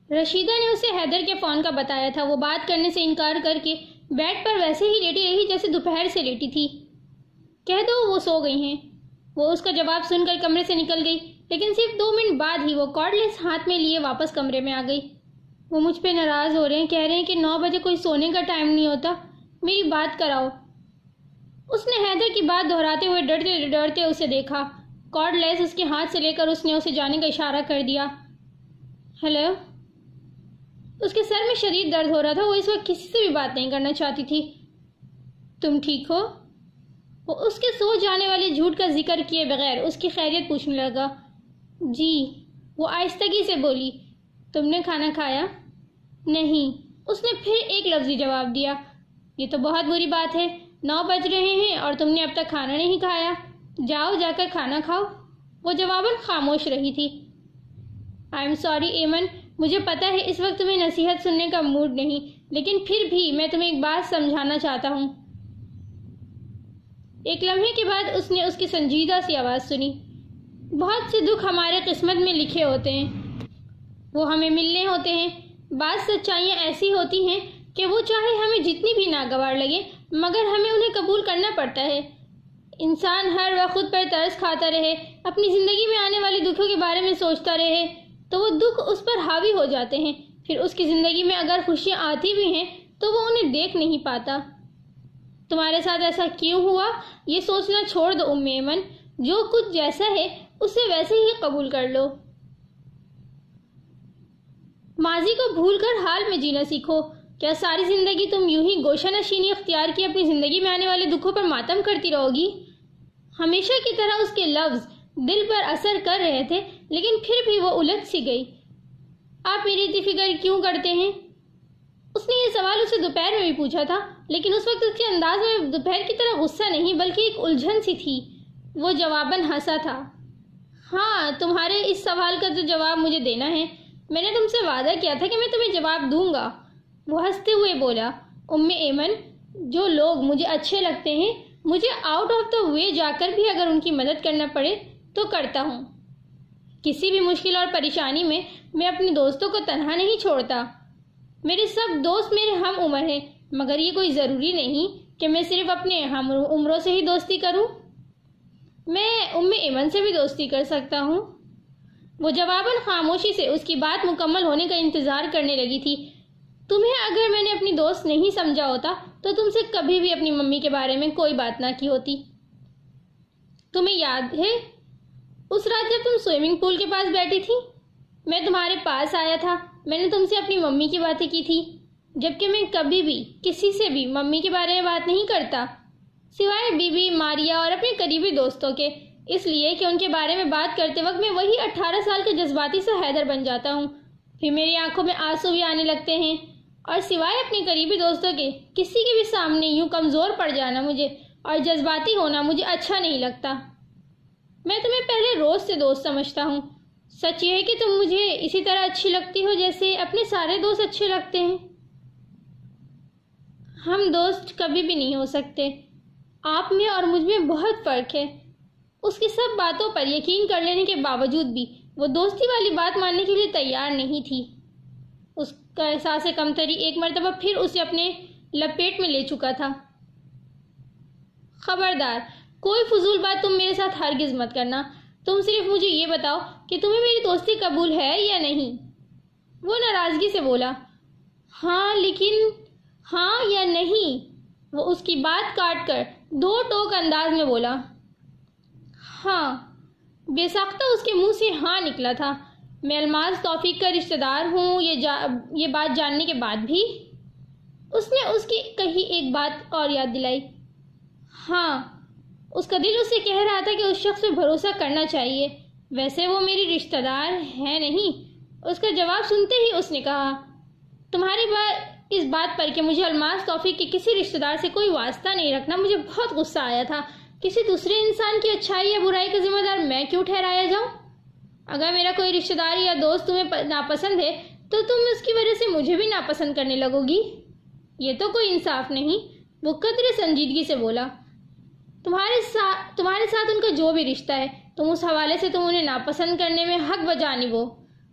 رشیدہ نے اسے حیدر کے فون کا بتایا تھا۔ وہ بات کرنے سے انکار کر کے بیڈ پر ویسے ہی لیٹی رہی جیسے دوپہر سے لیٹی تھی۔ کہہ دو وہ سو گئی ہیں۔ وہ اس کا جواب سن کر کمرے سے نکل گئی، لیکن صرف 2 منٹ بعد ہی وہ کارڈ لیس ہاتھ میں لیے واپس کمرے میں آ گئی۔ وہ مجھ پہ ناراض ہو رہے ہیں، کہہ رہے ہیں کہ 9 بجے کوئی سونے کا ٹائم نہیں ہوتا، میری بات کراؤ۔ اس نے حیدر کی بات دہراتے ہوئے ڈرتے ڈرتے اسے دیکھا۔ کارڈ لیس اس کے ہاتھ سے لے کر اس نے اسے جانے کا اشارہ کر دیا۔ ہیلو۔ اس کے سر میں شدید درد ہو رہا تھا، وہ اس وقت کسی سے بھی بات نہیں کرنا چاہتی تھی۔ تم ٹھیک ہو؟ وہ اس کے سو جانے والے جھوٹ کا ذکر کیے بغیر اس کی خیریت پوچھنے لگا۔ جی، وہ آہستگی سے بولی۔ تم نے کھانا کھایا؟ نہیں، اس نے پھر ایک لفظی جواب دیا۔ یہ تو بہت بری بات ہے، 9 بج رہے ہیں اور تم نے اب تک کھانا نہیں کھایا۔ جاؤ، جا کر کھانا کھاؤ۔ وہ جواباً خاموش رہی تھی۔ آئی ایم سوری ایمن، مجھے پتا ہے اس وقت تمہیں نصیحت سننے کا موڈ نہیں، لیکن پھر بھی میں تمہیں ایک بات سمجھانا چاہتا ہوں۔ ایک لمحے کے بعد اس نے اس کی سنجیدہ سی آواز سنی۔ بہت سے دکھ ہمارے قسمت میں لکھے ہوتے ہیں، وہ ہمیں ملنے ہوتے ہیں۔ بعض سچائیاں ایسی ہوتی ہیں کہ وہ چاہے ہمیں جتنی بھی ناگوار لگے مگر ہمیں انہیں قبول کرنا پڑتا ہے۔ انسان ہر وقت خود پر ترس کھاتا رہے، اپنی زندگی میں آنے والی دکھوں کے بارے میں سوچتا رہے تو وہ دکھ اس پر حاوی ہو جاتے ہیں۔ پھر اس کی زندگی میں اگر خوشیاں آتی بھی ہیں تو وہ انہیں دیکھ نہیں پاتا۔ تمہارے ساتھ ایسا کیوں ہوا یہ سوچنا چھوڑ دو ایمن، جو کچھ جیسا ہے اسے ویسے ہی قبول کر لو۔ ماضی کو بھول کر حال میں جینا سیکھو۔ کیا ساری زندگی تم یوں ہی گوشہ نشینی اختیار کی اپنی زندگی میں آنے والے دکھوں پر ماتم کرتی رہو گی؟ ہمیشہ کی طرح اس کے لفظ دل پر اثر کر رہے تھے، لیکن پھر بھی وہ الجھ سی گئی۔ آپ میری اتنی فکر کیوں کرتے ہیں؟ اس نے یہ سوال اسے دوپہر میں بھی پوچھا تھا، لیکن اس وقت اس کے انداز میں دوپہر کی طرح غصہ نہیں بلکہ ایک الجھن سی تھی۔ وہ جواباً ہنسا تھا۔ ہاں، تمہارے اس سوال کا تو جواب مجھے دینا ہے۔ میں نے تم سے وعدہ کیا تھا کہ میں تمہیں جواب دوں گا۔ وہ ہنستے ہوئے بولا۔ ایمن، جو لوگ مجھے اچھے لگتے ہیں مجھے آؤٹ آف دا وے جا کر بھی اگر ان کی مدد کرنا پڑے تو کرتا ہوں۔ کسی بھی مشکل اور پریشانی میں میں اپنے دوستوں کو تنہا نہیں چھوڑتا۔ میرے سب دوست میرے ہم عمر ہیں، مگر یہ کوئی ضروری نہیں کہ میں صرف اپنے ہم عمروں سے ہی دوستی کروں۔ میں ایمن سے بھی دوستی کر سکتا ہوں۔ وہ جواباً خاموشی سے اس کی بات مکمل ہونے کا انتظار کرنے لگی تھی۔ تمہیں اگر میں نے اپنی دوست نہیں سمجھا ہوتا تو تم سے کبھی بھی اپنی ممی کے بارے میں کوئی بات نہ کی ہوتی۔ تمہیں یاد ہے اس رات جب تم سوئمنگ پول کے پاس بیٹھی تھی؟ میں تمہارے پاس آیا تھا، میں نے تم سے اپنی ممی کی باتیں کی تھی، جبکہ میں کبھی بھی کسی سے بھی ممی کے بارے میں بات نہیں کرتا، سوائے بی بی ماریا اور اپنے قریبی دوستوں کے، اس لیے کہ ان کے بارے میں بات کرتے وقت میں وہی 18 سال کا جذباتی سا حیدر بن جاتا ہوں۔ پھر میری آنکھوں میں آنسو بھی آنے لگتے ہیں، اور سوائے اپنے قریبی دوستوں کے کسی کے بھی سامنے یوں کمزور پڑ جانا مجھے اور جذباتی ہونا مجھے اچھا نہیں لگتا۔ میں تمہیں پہلے روز سے دوست سمجھتا ہوں۔ سچ یہ ہے کہ تم مجھے اسی طرح اچھی لگتی ہو جیسے اپنے سارے دوست اچھے لگتے ہیں۔ ہم دوست کبھی بھی نہیں ہو سکتے۔ آپ میں اور مجھ میں بہت فرق ہے۔ اس کی سب باتوں پر یقین کر لینے کے باوجود بھی وہ دوستی والی بات ماننے کے لیے تیار نہیں تھی۔ اس کا احساس کمتری ایک مرتبہ پھر اسے اپنے لپیٹ میں لے چکا تھا۔ خبردار، کوئی فضول بات تم میرے ساتھ ہرگز مت کرنا۔ تم صرف مجھے یہ بتاؤ کہ تمہیں میری دوستی قبول ہے یا نہیں؟ وہ ناراضگی سے بولا۔ ہاں، لیکن ہاں یا نہیں؟ وہ اس کی بات کاٹ کر 2 ٹوک انداز میں بولا۔ ہاں۔ بے ساختہ اس کے منہ سے ہاں نکلا تھا۔ میں الماس توفیق کا رشتہ دار ہوں، یہ بات جاننے کے بعد بھی؟ اس نے اس کی کہی ایک بات اور یاد دلائی۔ ہاں، اس کا دل اسے کہہ رہا تھا کہ اس شخص پہ بھروسہ کرنا چاہیے۔ ویسے وہ میری رشتہ دار ہے نہیں؟ اس کا جواب سنتے ہی اس نے کہا، تمہاری اس بات پر کہ مجھے الماس توفیق کے کسی رشتہ دار سے کوئی واسطہ نہیں رکھنا مجھے بہت غصہ آیا تھا۔ کسی دوسرے انسان کی اچھائی یا برائی کا ذمہ دار میں کیوں ٹھہرایا جاؤں؟ اگر میرا کوئی رشتہ دار یا دوست تمہیں ناپسند ہے تو تم اس کی وجہ سے مجھے بھی ناپسند کرنے لگو گی؟ یہ تو کوئی انصاف نہیں۔ وہ قدرے سنجیدگی سے بولا۔ تمہارے ساتھ ان کا جو بھی رشتہ ہے تم اس حوالے سے تم انہیں ناپسند کرنے میں حق بجانب ہو۔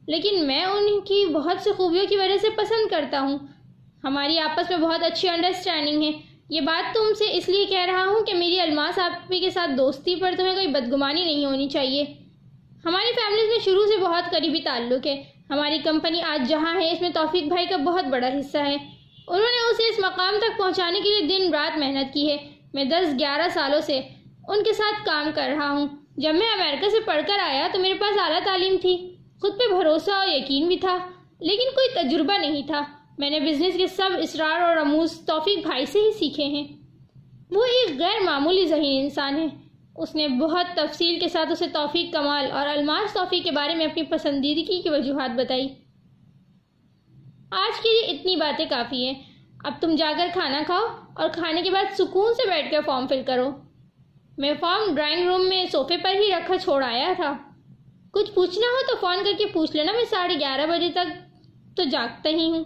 لیکن میں ان کی بہت سی خوبیوں کی وجہ سے پسند کرتا ہوں۔ ہماری آپس میں بہت اچھی انڈرسٹینڈنگ ہے۔ یہ بات تم سے اس لیے کہہ رہا ہوں کہ میری الماس آپی کے ساتھ دوستی پر تمہیں کوئی بدگمانی نہیں ہونی چاہیے۔ ہماری فیملیز میں شروع سے بہت قریبی تعلق ہے۔ ہماری کمپنی آج جہاں ہے اس میں توفیق بھائی کا بہت بڑا حصہ ہے۔ انہوں نے اسے اس مقام تک پہنچانے کے لیے دن رات محنت کی ہے۔ میں 10-11 سالوں سے ان کے ساتھ کام کر رہا ہوں۔ جب میں امریکہ سے پڑھ کر آیا تو میرے پاس اعلیٰ تعلیم تھی، خود پہ بھروسہ اور یقین بھی تھا، لیکن کوئی تجربہ نہیں تھا۔ میں نے بزنس کے سب اسرار اور رموز توفیق بھائی سے ہی سیکھے ہیں۔ وہ ایک غیر معمولی ذہین انسان ہے۔ اس نے بہت تفصیل کے ساتھ اسے توفیق کمال اور الماس توفیق کے بارے میں اپنی پسندیدگی کی وجوہات بتائی۔ آج کے لیے اتنی باتیں کافی ہیں۔ اب تم جا کر کھانا کھاؤ اور کھانے کے بعد سکون سے بیٹھ کر فارم فل کرو۔ میں فارم ڈرائنگ روم میں صوفے پر ہی رکھا چھوڑ آیا تھا۔ کچھ پوچھنا ہو تو فون کر کے پوچھ لینا، میں 11:30 بجے تک تو جاگتا ہی ہوں۔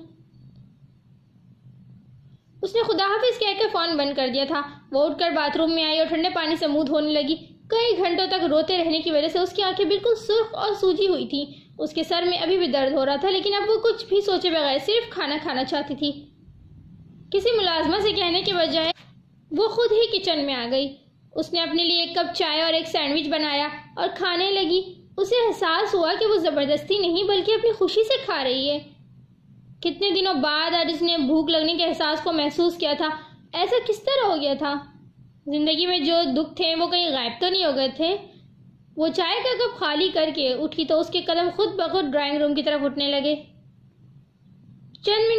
اس نے خدا حافظ کہہ کے فون بند کر دیا تھا۔ وہ اٹھ کر باتھ روم میں آئی اور ٹھنڈے پانی سے منہ دھونے لگی۔ کئی گھنٹوں تک روتے رہنے کی وجہ سے اس کی آنکھیں بالکل سرخ اور سوجی ہوئی تھیں۔ اس کے سر میں ابھی بھی درد ہو رہا تھا، لیکن اب وہ کچھ بھی سوچے بغیر صرف کھانا کھانا چاہتی تھی۔ کسی ملازمہ سے کہنے کے بجائے وہ خود ہی کچن میں آ گئی۔ اس نے اپنے لیے 1 کپ چائے اور 1 سینڈوچ بنایا اور کھانے لگی۔ اسے احساس ہوا کہ وہ زبردستی نہیں بلکہ اپنی خوشی سے کھا رہی ہے۔ کتنے دنوں بعد آج اس نے بھوک لگنے کے احساس کو محسوس کیا تھا۔ ایسا کس طرح ہو گیا تھا؟ زندگی میں جو دکھ تھے وہ کہیں غائب تو نہیں ہو گئے تھے؟ وہ چائے کا کپ خالی کر کے اٹھی تو اس کے قدم خود بخود ڈرائنگ روم کی طرف اٹھنے لگے۔ چند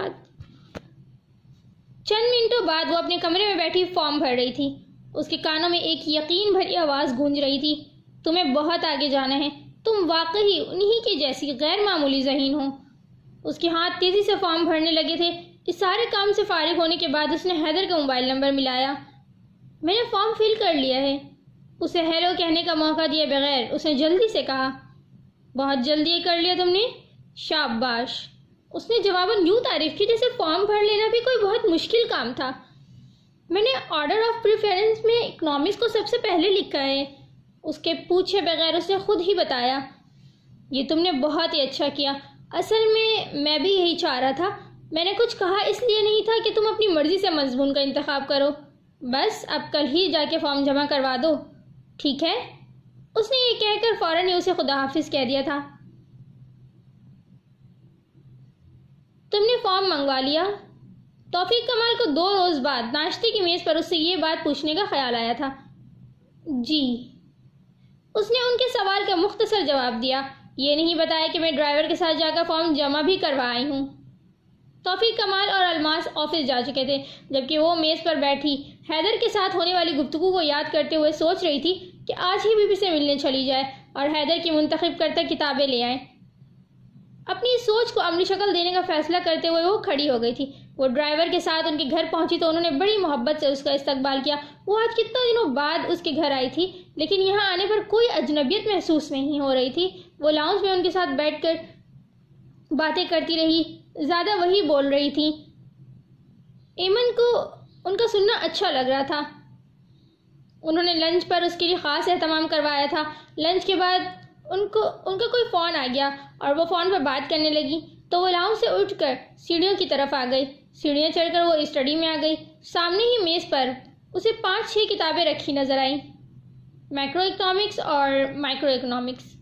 منٹوں بعد وہ اپنے کمرے میں بیٹھی فارم بھر رہی تھی۔ اس کے کانوں میں ایک یقین بھری آواز گونج رہی تھی، تمہیں بہت آگے جانا ہے، تم واقعی انہی کی جیسی غیر معمولی ذہین ہو۔ اس کے ہاتھ تیزی سے فارم بھرنے لگے تھے۔ اس سارے کام سے فارغ ہونے کے بعد اس نے حیدر کا موبائل نمبر ملایا۔ میں نے فارم فل کر لیا ہے، اسے ہیلو کہنے کا موقع دیے بغیر اس نے جلدی سے کہا۔ بہت جلدی یہ کر لیا تم نے؟ شاباش، اس نے جواباً یوں تعریف کی جیسے فارم بھر لینا بھی کوئی بہت مشکل کام تھا۔ میں نے آرڈر آف پریفرنس میں اکنامکس کو سب سے پہلے لکھا ہے، اس کے پوچھے بغیر اس نے خود ہی بتایا۔ یہ تم نے بہت ہی اچھا کیا، اصل میں بھی یہی چاہ رہا تھا۔ میں نے کچھ کہا اس لیے نہیں تھا کہ تم اپنی مرضی سے مضمون کا انتخاب کرو۔ بس اب کل ہی جا کے فارم جمع کروا دو، ٹھیک ہے؟ اس نے یہ کہہ کر فوراً ہی اسے خدا حافظ کہہ دیا تھا۔ تم نے فارم منگوا لیا؟ توفیق کمال کو 2 روز بعد ناشتے کی میز پر اس سے یہ بات پوچھنے کا خیال آیا تھا۔ جی، اس نے ان کے سوال کا مختصر جواب دیا، یہ نہیں بتایا کہ میں ڈرائیور کے ساتھ جا کر فارم جمع بھی کروا آئی ہوں۔ توفیق کمال اور الماس آفس جا چکے تھے، جبکہ وہ میز پر بیٹھی حیدر کے ساتھ ہونے والی گفتگو کو یاد کرتے ہوئے سوچ رہی تھی کہ آج ہی بی بی سے ملنے چلی جائے اور حیدر کی منتخب کرتا کتابیں لے آئے۔ اپنی سوچ کو عملی شکل دینے کا فیصلہ کرتے ہوئے وہ کھڑی ہو گئی تھی۔ وہ ڈرائیور کے ساتھ ان کے گھر پہنچی تو انہوں نے بڑی محبت سے اس کا استقبال کیا۔ وہ آج کتنے دنوں بعد اس کے گھر آئی تھی، لیکن یہاں آنے پر کوئی اجنبیت محسوس نہیں ہو رہی تھی۔ وہ لاؤنج میں ان کے ساتھ بیٹھ کر باتیں کرتی رہی، زیادہ وہی بول رہی تھی۔ ایمن کو ان کا سننا اچھا لگ رہا تھا۔ انہوں نے لنچ پر اس کے لیے خاص اہتمام کروایا تھا۔ لنچ کے بعد ان کا کوئی فون آ گیا اور وہ فون پر بات کرنے لگی تو وہ لاؤنج سے اٹھ کر سیڑھیوں کی طرف آ گئی۔ سیڑھیاں چڑھ کر وہ اسٹڈی میں آ گئی۔ سامنے ہی میز پر اسے 5-6 کتابیں رکھی نظر آئیں، میکرو اکنامکس اور مائکرو اکنامکس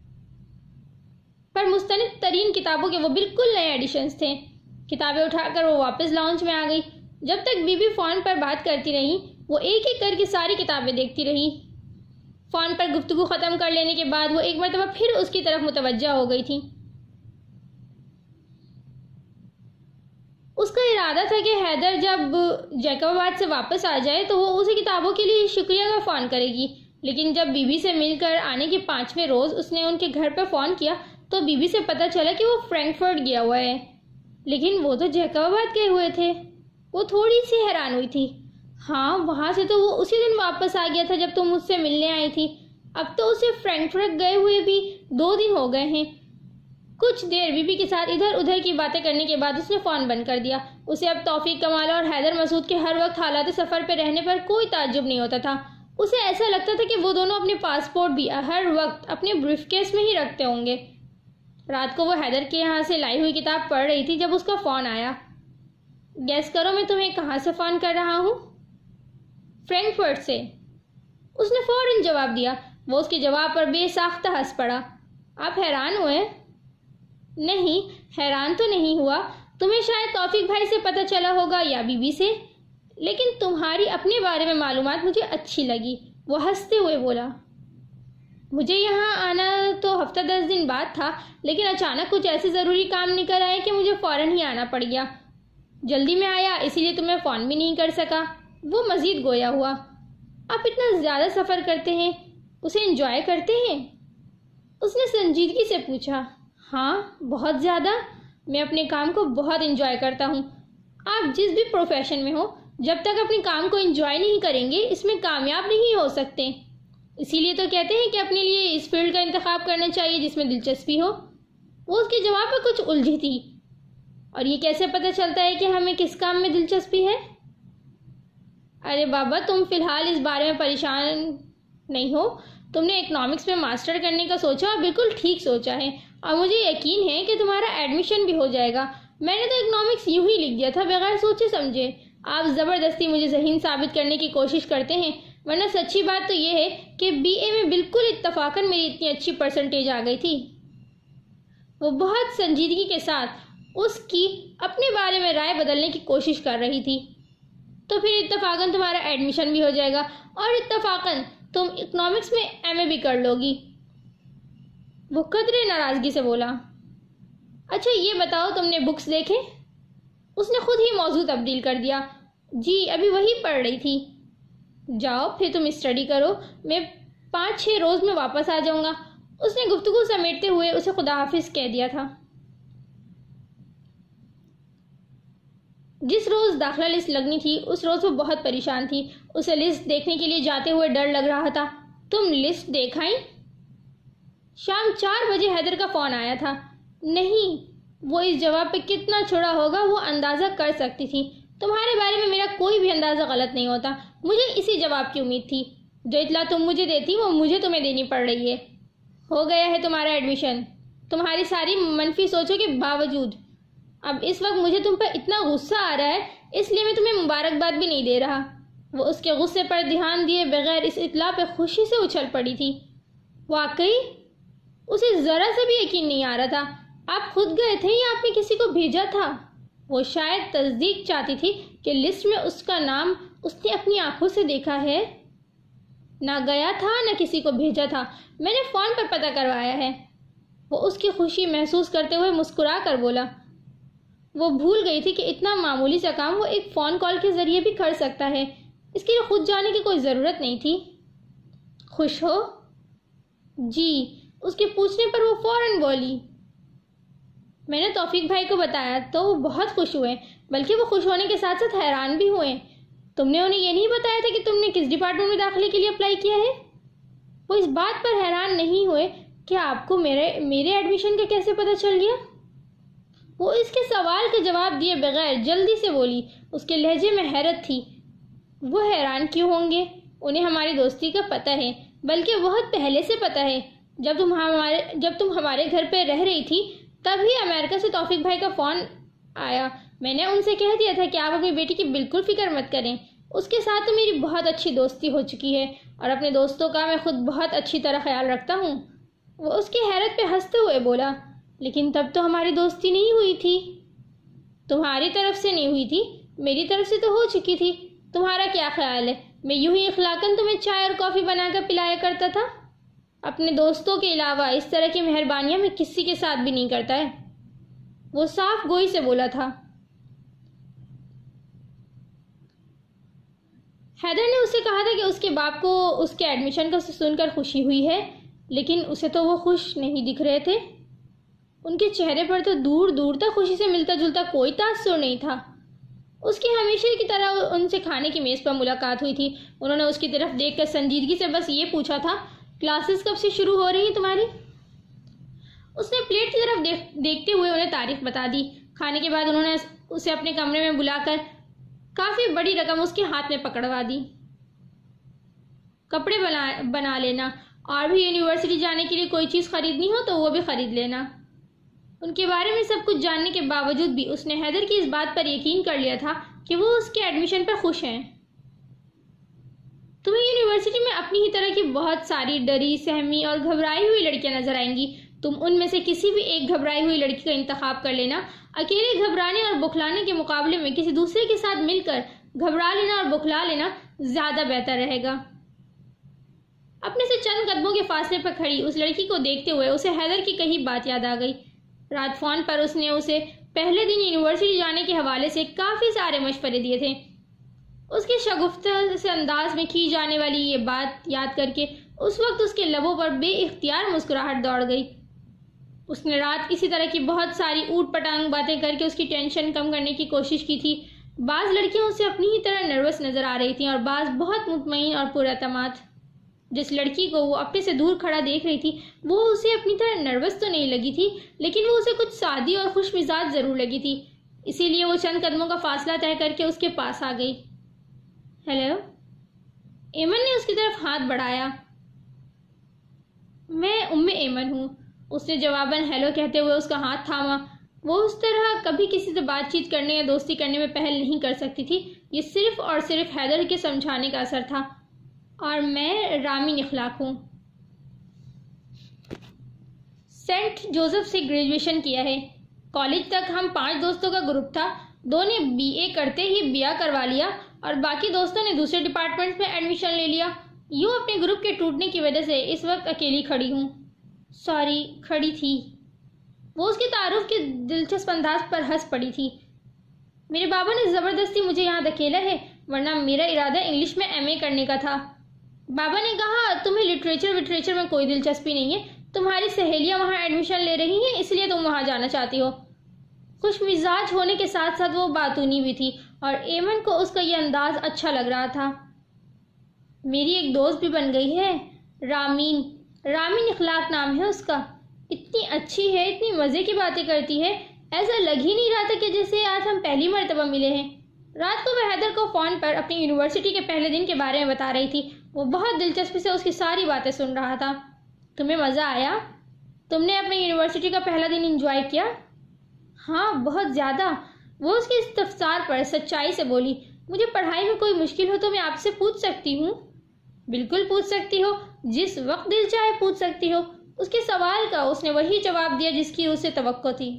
پر مستند ترین کتابوں کے وہ بالکل نئے ایڈیشنز تھے۔ کتابیں اٹھا کر وہ واپس لاؤنج میں آ گئی۔ جب تک بی بی فون پر بات کرتی رہی وہ ایک ایک کر کے ساری کتابیں دیکھتی رہی۔ فون پر گفتگو ختم کر لینے کے بعد وہ ایک مرتبہ پھر اس کی طرف متوجہ ہو گئی تھی۔ اس کا ارادہ تھا کہ حیدر جب جیکب آباد سے واپس آ جائے تو وہ اسے کتابوں کے لیے شکریہ کا فون کرے گی، لیکن جب بی بی سے مل کر آنے کے 5ویں روز اس نے ان کے گھر پر فون کیا تو بی بی سے پتہ چلا کہ وہ فرینکفرٹ گیا ہوا ہے، لیکن وہ تو جیکب آباد گئے ہوئے تھے۔ وہ تھوڑی سی حیران ہوئی تھی۔ ہاں، وہاں سے تو وہ اسی دن واپس آ گیا تھا جب تم مجھ سے ملنے آئی تھی۔ اب تو اسے فرینکفرٹ گئے ہوئے بھی 2 دن ہو گئے ہیں۔ کچھ دیر بی بی کے ساتھ ادھر ادھر کی باتیں کرنے کے بعد اس نے فون بند کر دیا۔ اسے اب توفیق کمال اور حیدر مسعود کے ہر وقت حالات سفر پہ رہنے پر کوئی تعجب نہیں ہوتا تھا۔ اسے ایسا لگتا تھا کہ وہ دونوں اپنے پاسپورٹ بھی ہر وقت اپنے بریف کیس میں ہی رکھتے ہوں گے۔ رات کو وہ حیدر کے یہاں سے لائی ہوئی کتاب پڑھ رہی تھی جب اس کا فون آیا۔ گیس کرو میں تمہیں کہاں سے فون کر رہا ہوں؟ فرینکفرٹ سے۔ اس نے فوراً جواب دیا۔ وہ اس کے جواب پر بے ساختہ ہنس پڑا۔ آپ حیران ہوئے؟ نہیں، حیران تو نہیں ہوا۔ تمہیں شاید توفیق بھائی سے پتہ چلا ہوگا یا بی بی سے، لیکن تمہاری اپنے بارے میں معلومات مجھے اچھی لگی۔ وہ ہنستے ہوئے بولا۔ مجھے یہاں آنا تو ہفتہ 10 دن بعد تھا، لیکن اچانک کچھ ایسے ضروری کام نکل آئے کہ مجھے فوراً ہی آنا پڑ گیا۔ جلدی میں آیا، اسی لیے تمہیں فون بھی نہیں کر سکا۔ وہ مزید گویا ہوا۔ آپ اتنا زیادہ سفر کرتے ہیں، اسے انجوائے کرتے ہیں؟ اس نے سنجیدگی سے پوچھا۔ ہاں، بہت زیادہ۔ میں اپنے کام کو بہت انجوائے کرتا ہوں۔ آپ جس بھی پروفیشن میں ہو، جب تک اپنے کام کو انجوائے نہیں کریں گے اس میں کامیاب نہیں ہو سکتے۔ اسی لیے تو کہتے ہیں کہ اپنے لیے اس فیلڈ کا انتخاب کرنا چاہیے جس میں دلچسپی ہو۔ وہ اس کے جواب میں کچھ الجھی تھی۔ اور یہ کیسے پتہ چلتا ہے کہ ہمیں کس کام میں دلچسپی ہے؟ ارے بابا، تم فی الحال اس بارے میں پریشان نہیں ہو۔ تم نے اکنامکس میں ماسٹر کرنے کا سوچا اور بالکل ٹھیک سوچا ہے، اور مجھے یقین ہے کہ تمہارا ایڈمیشن بھی ہو جائے گا۔ میں نے تو اکنامکس یوں ہی لکھ دیا تھا بغیر سوچے سمجھے۔ آپ زبردستی مجھے ذہین ثابت کرنے کی کوشش کرتے ہیں، ورنہ سچی بات تو یہ ہے کہ بی اے میں بالکل اتفاقاً میری اتنی اچھی پرسنٹیج آ گئی تھی۔ وہ بہت سنجیدگی کے ساتھ اس کی اپنے بارے میں رائے بدلنے کی کوشش کر رہی تھی۔ تو پھر اتفاقاً تمہارا ایڈمیشن بھی ہو جائے گا، اور اتفاقاً تم اکنامکس میں ایم اے بھی کر لو گی۔ وہ قدرے ناراضگی سے بولا۔ اچھا یہ بتاؤ، تم نے بکس دیکھے؟ اس نے خود ہی موضوع تبدیل کر دیا۔ جی، ابھی وہی پڑھ رہی تھی۔ جاؤ پھر تم اسٹڈی کرو، میں 5-6 روز میں واپس آ جاؤں گا۔ اس نے گفتگو سمیٹتے ہوئے اسے خدا حافظ کہہ دیا تھا۔ جس روز داخلہ لسٹ لگنی تھی اس روز وہ بہت پریشان تھی۔ اسے لسٹ دیکھنے کے لیے جاتے ہوئے ڈر لگ رہا تھا۔ تم لسٹ دیکھ آئیں؟ شام 4 بجے حیدر کا فون آیا تھا۔ نہیں، وہ اس جواب پہ کتنا چھڑا ہوگا وہ اندازہ کر سکتی تھی۔ تمہارے بارے میں میرا کوئی بھی اندازہ غلط نہیں ہوتا۔ مجھے اسی جواب کی امید تھی۔ جو اطلاع تم مجھے دیتی وہ مجھے تمہیں دینی پڑ رہی ہے۔ ہو گیا ہے تمہارا ایڈمیشن، تمہاری ساری منفی سوچوں کے باوجود۔ اب اس وقت مجھے تم پر اتنا غصہ آ رہا ہے، اس لیے میں تمہیں مبارکباد بھی نہیں دے رہا۔ وہ اس کے غصے پر دھیان دیے بغیر اس اطلاع پہ خوشی سے اچھل پڑی تھی۔ واقعی؟ اسے ذرا سے بھی یقین نہیں آ رہا تھا۔ آپ خود گئے تھے یا آپ نے کسی کو بھیجا تھا؟ وہ شاید تصدیق چاہتی تھی کہ لسٹ میں اس کا نام اس نے اپنی آنکھوں سے دیکھا ہے۔ نہ گیا تھا نہ کسی کو بھیجا تھا، میں نے فون پر پتہ کروایا ہے۔ وہ اس کی خوشی محسوس کرتے ہوئے مسکرا کر بولا۔ وہ بھول گئی تھی کہ اتنا معمولی سا کام وہ ایک فون کال کے ذریعے بھی کر سکتا ہے۔ اس کے لیے خود جانے کی کوئی ضرورت نہیں تھی۔ خوش ہو؟ جی، اس کے پوچھنے پر وہ فوراً بولی۔ میں نے توفیق بھائی کو بتایا تو وہ بہت خوش ہوئے، بلکہ وہ خوش ہونے کے ساتھ ساتھ حیران بھی ہوئے۔ تم نے انہیں یہ نہیں بتایا تھا کہ تم نے کس ڈپارٹمنٹ میں داخلے کے لیے اپلائی کیا ہے؟ وہ اس بات پر حیران نہیں ہوئے کہ آپ کو میرے ایڈمیشن کا کیسے پتہ چل گیا؟ وہ اس کے سوال کا جواب دیے بغیر جلدی سے بولی۔ اس کے لہجے میں حیرت تھی۔ وہ حیران کیوں ہوں گے؟ انہیں ہماری دوستی کا پتہ ہے، بلکہ بہت پہلے سے پتہ ہے۔ جب تم ہمارے گھر پہ رہ رہی تھی تبھی امریکہ سے توفیق بھائی کا فون آیا۔ میں نے ان سے کہہ دیا تھا کہ آپ اپنی بیٹی کی بالکل فکر مت کریں، اس کے ساتھ تو میری بہت اچھی دوستی ہو چکی ہے، اور اپنے دوستوں کا میں خود بہت اچھی طرح خیال رکھتا ہوں۔ وہ اس کی حیرت پہ ہنستے ہوئے بولا۔ لیکن تب تو ہماری دوستی نہیں ہوئی تھی۔ تمہاری طرف سے نہیں ہوئی تھی، میری طرف سے تو ہو چکی تھی۔ تمہارا کیا خیال ہے میں یوں ہی اخلاقاً تمہیں چائے اور کافی بنا کر پلایا کرتا تھا؟ اپنے دوستوں کے علاوہ اس طرح کی مہربانیاں میں کسی کے ساتھ بھی نہیں کرتا ہے۔ وہ صاف گوئی سے بولا تھا۔ حیدر نے اسے کہا تھا کہ اس کے باپ کو اس کے ایڈمیشن کا سن کر خوشی ہوئی ہے، لیکن اسے تو وہ خوش نہیں دکھ رہے تھے۔ ان کے چہرے پر تو دور دور تک خوشی سے ملتا جلتا کوئی تاثر نہیں تھا۔ اس کی ہمیشہ کی طرح ان سے کھانے کی میز پر ملاقات ہوئی تھی۔ انہوں نے اس کی طرف دیکھ کر سنجیدگی سے بس یہ پوچھا تھا، کلاسز کب سے شروع ہو رہی ہیں تمہاری؟ اس نے پلیٹ کی طرف دیکھتے ہوئے انہیں تاریخ بتا دی۔ کھانے کے بعد انہوں نے اسے اپنے کمرے میں بلا کر کافی بڑی رقم اس کے ہاتھ میں پکڑوا دی۔ کپڑے بنا لینا، اور بھی یونیورسٹی جانے کے لیے کوئی چیز خریدنی ہو تو وہ بھی خرید لینا۔ ان کے بارے میں سب کچھ جاننے کے باوجود بھی اس نے حیدر کی اس بات پر یقین کر لیا تھا کہ وہ اس کے ایڈمیشن پر خوش ہیں۔ تمہیں یونیورسٹی میں اپنی ہی طرح کی بہت ساری ڈری، سہمی اور گھبرائی ہوئی لڑکیاں نظر آئیں گی۔ تم ان میں سے کسی بھی ایک گھبرائی ہوئی لڑکی کا انتخاب کر لینا۔ اکیلے گھبرانے اور بخلانے کے مقابلے میں کسی دوسرے کے ساتھ مل کر گھبرا لینا اور بخلا لینا زیادہ بہتر رہے گا۔ اپنے سے چند قدموں کے فاصلے پر کھڑی اس لڑکی کو دیکھتے ہوئے اسے حیدر کی کئی بات یاد آ گئی۔ رات فون پر اس نے اسے پہلے دن یونیورسٹی جانے کے حوالے سے کافی سارے مشورے دیے تھے۔ اس کے شگفتہ سے انداز میں کی جانے والی یہ بات یاد کر کے اس وقت اس کے لبوں پر بے اختیار مسکراہٹ دوڑ گئی۔ اس نے رات اسی طرح کی بہت ساری اوٹ پٹانگ باتیں کر کے اس کی ٹینشن کم کرنے کی کوشش کی تھی۔ بعض لڑکیاں اسے اپنی ہی طرح نروس نظر آ رہی تھیں اور بعض بہت مطمئن اور پراعتماد۔ جس لڑکی کو وہ اپنے سے دور کھڑا دیکھ رہی تھی وہ اسے اپنی طرح نروس تو نہیں لگی تھی، لیکن وہ اسے کچھ سادی اور خوش مزاج ضرور لگی تھی۔ اسی لیے وہ چند قدموں کا فاصلہ طے کر کے اس کے پاس آ گئی۔ ہیلو، ایمن نے اس کی طرف ہاتھ بڑھایا۔ میں ایمن ہوں، اس نے جواباً ہیلو کہتے ہوئے اس کا ہاتھ تھاما۔ وہ اس طرح کبھی کسی سے بات چیت کرنے یا دوستی کرنے میں پہل نہیں کر سکتی تھی۔ یہ صرف اور صرف حیدر کے سمجھانے کا اثر تھا۔ اور میں رامین اخلاق ہوں، سینٹ جوزف سے گریجویشن کیا ہے۔ کالج تک ہم 5 دوستوں کا گروپ تھا۔ 2 نے BA کرتے ہی بیاہ کروا لیا اور باقی دوستوں نے دوسرے ڈپارٹمنٹ میں ایڈمیشن لے لیا۔ یوں اپنے گروپ کے ٹوٹنے کی وجہ سے اس وقت اکیلی کھڑی ہوں۔ سوری، کھڑی تھی۔ وہ اس کے تعارف کے دلچسپ انداز پر ہنس پڑی تھی۔ میرے بابا نے زبردستی مجھے یہاں دھکیلا ہے، ورنہ میرا ارادہ انگلش میں MA کرنے کا تھا۔ بابا نے کہا تمہیں لٹریچر میں کوئی دلچسپی نہیں ہے، تمہاری سہیلیاں وہاں ایڈمیشن لے رہی ہیں اس لیے تم وہاں جانا چاہتی ہو۔ خوش مزاج ہونے کے ساتھ ساتھ وہ باتونی بھی تھی اور ایمن کو اس کا یہ انداز اچھا لگ رہا تھا۔ میری ایک دوست بھی بن گئی ہے، رامین اخلاق نام ہے اس کا۔ اتنی اچھی ہے، اتنی مزے کی باتیں کرتی ہے، ایسا لگ ہی نہیں رہا تھا کہ جیسے آج ہم پہلی مرتبہ ملے ہیں۔ رات کو وہ حیدر کو فون پر اپنی یونیورسٹی کے پہلے دن کے بارے میں بتا رہی تھی۔ وہ بہت دلچسپی سے اس کی ساری باتیں سن رہا تھا۔ تمہیں مزہ آیا؟ تم نے اپنی یونیورسٹی کا پہلا دن انجوائے کیا؟ ہاں، بہت زیادہ، وہ اس کے استفسار پر سچائی سے بولی۔ مجھے پڑھائی میں کوئی مشکل ہو تو میں آپ سے پوچھ سکتی ہوں؟ بالکل پوچھ سکتی ہو، جس وقت دل چاہے پوچھ سکتی ہو۔ اس کے سوال کا اس نے وہی جواب دیا جس کی اسے توقع تھی۔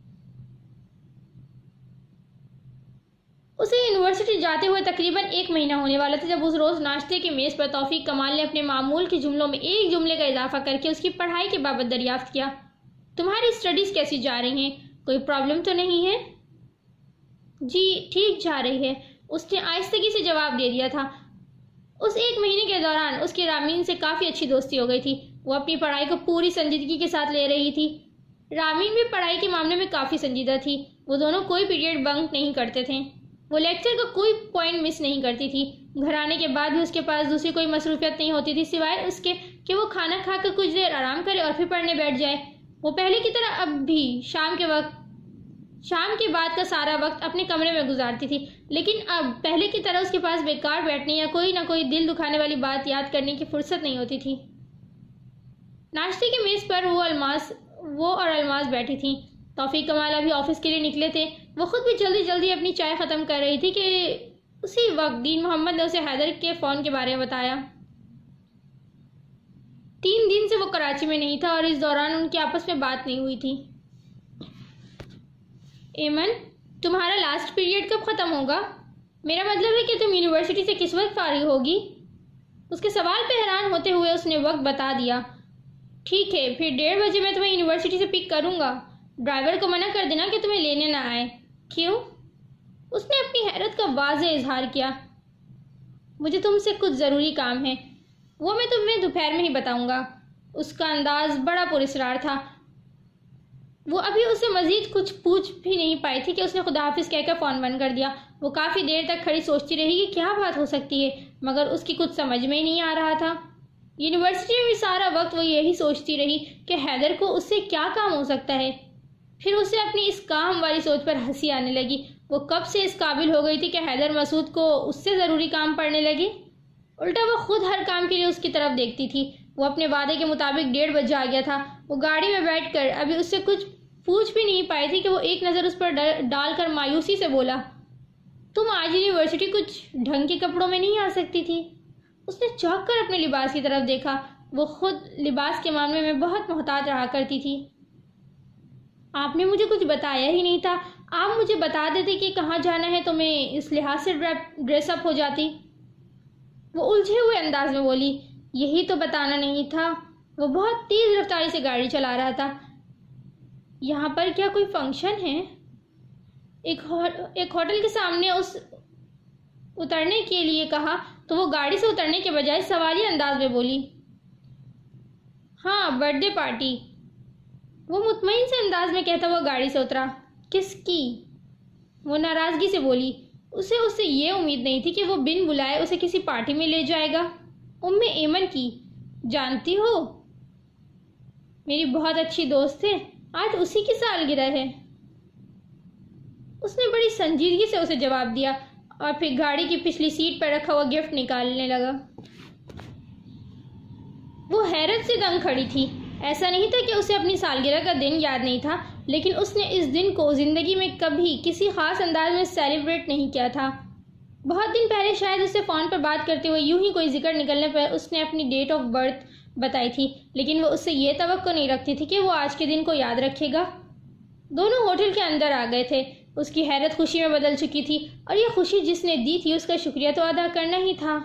اسے یونیورسٹی جاتے ہوئے تقریباً 1 مہینہ ہونے والا تھا جب اس روز ناشتے کی میز پر توفیق کمال نے اپنے معمول کے جملوں میں ایک جملے کا اضافہ کر کے اس کی پڑھائی کے بابت دریافت کیا۔ تمہاری اسٹڈیز کیسی جا رہی ہیں؟ کوئی پرابلم تو نہیں ہے؟ جی، ٹھیک جا رہی ہے، اس نے آہستگی سے جواب دے دیا تھا۔ اس 1 مہینے کے دوران اس کی رامین سے کافی اچھی دوستی ہو گئی تھی۔ وہ اپنی پڑھائی کو پوری سنجیدگی کے ساتھ لے رہی تھی۔ رامین بھی پڑھائی کے معاملے میں کافی سنجیدہ تھی۔ وہ دونوں کوئی پیریڈ بنک نہیں کرتے تھے۔ وہ لیکچر کا کوئی پوائنٹ مس نہیں کرتی تھی۔ گھر آنے کے بعد بھی اس کے پاس دوسری کوئی مصروفیت نہیں ہوتی تھی سوائے اس کے کہ وہ کھانا کھا کر کچھ دیر آرام کرے اور پھر پڑھنے بیٹھ جائے۔ وہ پہلے کی طرح اب بھی شام کے بعد کا سارا وقت اپنے کمرے میں گزارتی تھی، لیکن اب پہلے کی طرح اس کے پاس بیکار بیٹھنے یا کوئی نہ کوئی دل دکھانے والی بات یاد کرنے کی فرصت نہیں ہوتی تھی۔ ناشتے کی میز پر وہ اور الماس بیٹھی تھیں۔ توفیق کمال ابھی آفس کے لیے نکلے تھے۔ وہ خود بھی جلدی جلدی اپنی چائے ختم کر رہی تھی کہ اسی وقت دین محمد نے اسے حیدر کے فون کے بارے میں بتایا۔ 3 دن سے وہ کراچی میں نہیں تھا اور اس دوران ان کی آپس میں بات نہیں ہوئی تھی۔ ایمن، تمہارا لاسٹ پیریڈ کب ختم ہوگا؟ میرا مطلب ہے کہ تم یونیورسٹی سے کس وقت فارغ ہوگی؟ اس کے سوال پہ حیران ہوتے ہوئے اس نے وقت بتا دیا۔ ٹھیک ہے، پھر 1:30 بجے میں تمہیں یونیورسٹی سے پک کروں گا۔ ڈرائیور کو منع کر دینا کہ تمہیں لینے نہ آئے۔ کیوں؟ اس نے اپنی حیرت کا واضح اظہار کیا۔ مجھے تم سے کچھ ضروری کام ہے، وہ میں تمہیں دوپہر میں ہی بتاؤں گا۔ اس کا انداز بڑا پراسرار تھا۔ وہ ابھی اسے مزید کچھ پوچھ بھی نہیں پائی تھی کہ اس نے خداحافظ کہہ کر فون بند کر دیا۔ وہ کافی دیر تک کھڑی سوچتی رہی کہ کیا بات ہو سکتی ہے، مگر اس کی کچھ سمجھ میں ہی نہیں آ رہا تھا۔ یونیورسٹی میں بھی سارا وقت وہ یہی سوچتی رہی کہ حیدر کو اس سے کیا کام ہو سکتا ہے۔ پھر اسے اپنی اس کام والی سوچ پر ہنسی آنے لگی۔ وہ کب سے اس قابل ہو گئی تھی کہ حیدر مسعود کو اس سے ضروری کام پڑنے لگے؟ الٹا وہ خود ہر کام کے لیے اس کی طرف دیکھتی تھی۔ وہ اپنے وعدے کے مطابق 1:30 بجے آ گیا تھا۔ وہ گاڑی میں بیٹھ کر ابھی اس سے کچھ پوچھ بھی نہیں پائی تھی کہ وہ ایک نظر اس پر ڈال کر مایوسی سے بولا، تم آج یونیورسٹی کچھ ڈھنگ کے کپڑوں میں نہیں آ سکتی تھی؟ اس نے چونک کر اپنے لباس کی طرف دیکھا۔ وہ خود لباس کے معاملے میں بہت محتاط رہا کرتی تھی۔ آپ نے مجھے کچھ بتایا ہی نہیں تھا، آپ مجھے بتا دیتے کہ کہاں جانا ہے تو میں اس لحاظ سے ڈریس اپ ہو جاتی۔ وہ الجھے ہوئے انداز میں بولی، یہی تو بتانا نہیں تھا۔ وہ بہت تیز رفتاری سے گاڑی چلا رہا تھا۔ یہاں پر کیا کوئی فنکشن ہے؟ ایک ہوٹل کے سامنے اس اترنے کے لیے کہا تو وہ گاڑی سے اترنے کے بجائے سوالی انداز میں بولی، ہاں برتھ ڈے پارٹی۔ وہ مطمئن سے انداز میں کہتا ہوا گاڑی سے اترا۔ کس کی؟ وہ ناراضگی سے بولی۔ اسے اس سے یہ امید نہیں تھی کہ وہ بن بلائے اسے کسی پارٹی میں لے جائے گا۔ ایمن کی، جانتی ہو میری بہت اچھی دوست ہے، آج اسی کی سالگرہ ہے۔ اس نے بڑی سنجیدگی سے اسے جواب دیا اور پھر گاڑی کی پچھلی سیٹ پر رکھا ہوا گفٹ نکالنے لگا۔ وہ حیرت سے دنگ کھڑی تھی۔ ایسا نہیں تھا کہ اسے اپنی سالگرہ کا دن یاد نہیں تھا، لیکن اس نے اس دن کو زندگی میں کبھی کسی خاص انداز میں سیلیبریٹ نہیں کیا تھا۔ بہت دن پہلے شاید اسے فون پر بات کرتے ہوئے یوں ہی کوئی ذکر نکلنے پر اس نے اپنی ڈیٹ آف برتھ بتائی تھی، لیکن وہ اس سے یہ توقع نہیں رکھتی تھی کہ وہ آج کے دن کو یاد رکھے گا۔ دونوں ہوٹل کے اندر آ گئے تھے۔ اس کی حیرت خوشی میں بدل چکی تھی، اور یہ خوشی جس نے دی تھی اس کا شکریہ تو ادا کرنا ہی تھا۔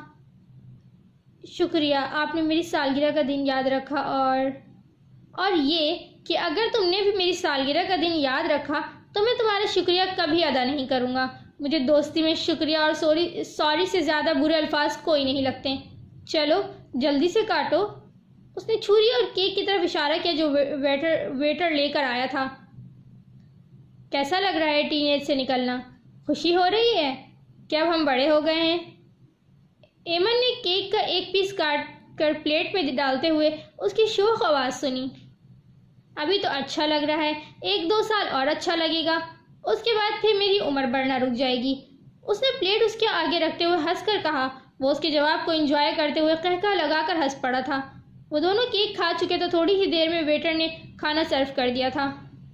شکریہ، آپ نے میری سالگرہ کا دن یاد رکھا، اور یہ کہ اگر تم نے بھی میری سالگرہ کا دن یاد رکھا تو میں تمہارا شکریہ کبھی ادا نہیں کروں گا۔ مجھے دوستی میں شکریہ اور سوری سے زیادہ برے الفاظ کوئی نہیں لگتے۔ چلو جلدی سے کاٹو۔ اس نے چھری اور کیک کی طرف اشارہ کیا جو ویٹر لے کر آیا تھا۔ کیسا لگ رہا ہے ٹین ایج سے نکلنا؟ خوشی ہو رہی ہے کہ اب ہم بڑے ہو گئے ہیں؟ ایمن نے کیک کا ایک پیس کاٹ کر پلیٹ میں ڈالتے ہوئے اس کی شوخ آواز سنی۔ ابھی تو اچھا لگ رہا ہے، 1-2 سال اور اچھا لگے گا، اس کے بعد پھر میری عمر بڑھنا رک جائے گی۔ اس نے پلیٹ اس کے آگے رکھتے ہوئے ہنس کر کہا۔ وہ اس کے جواب کو انجوائے کرتے ہوئے قہقہ لگا کر ہنس پڑا تھا۔ وہ دونوں کیک کھا چکے تو تھوڑی ہی دیر میں ویٹر نے کھانا سرو کر دیا تھا۔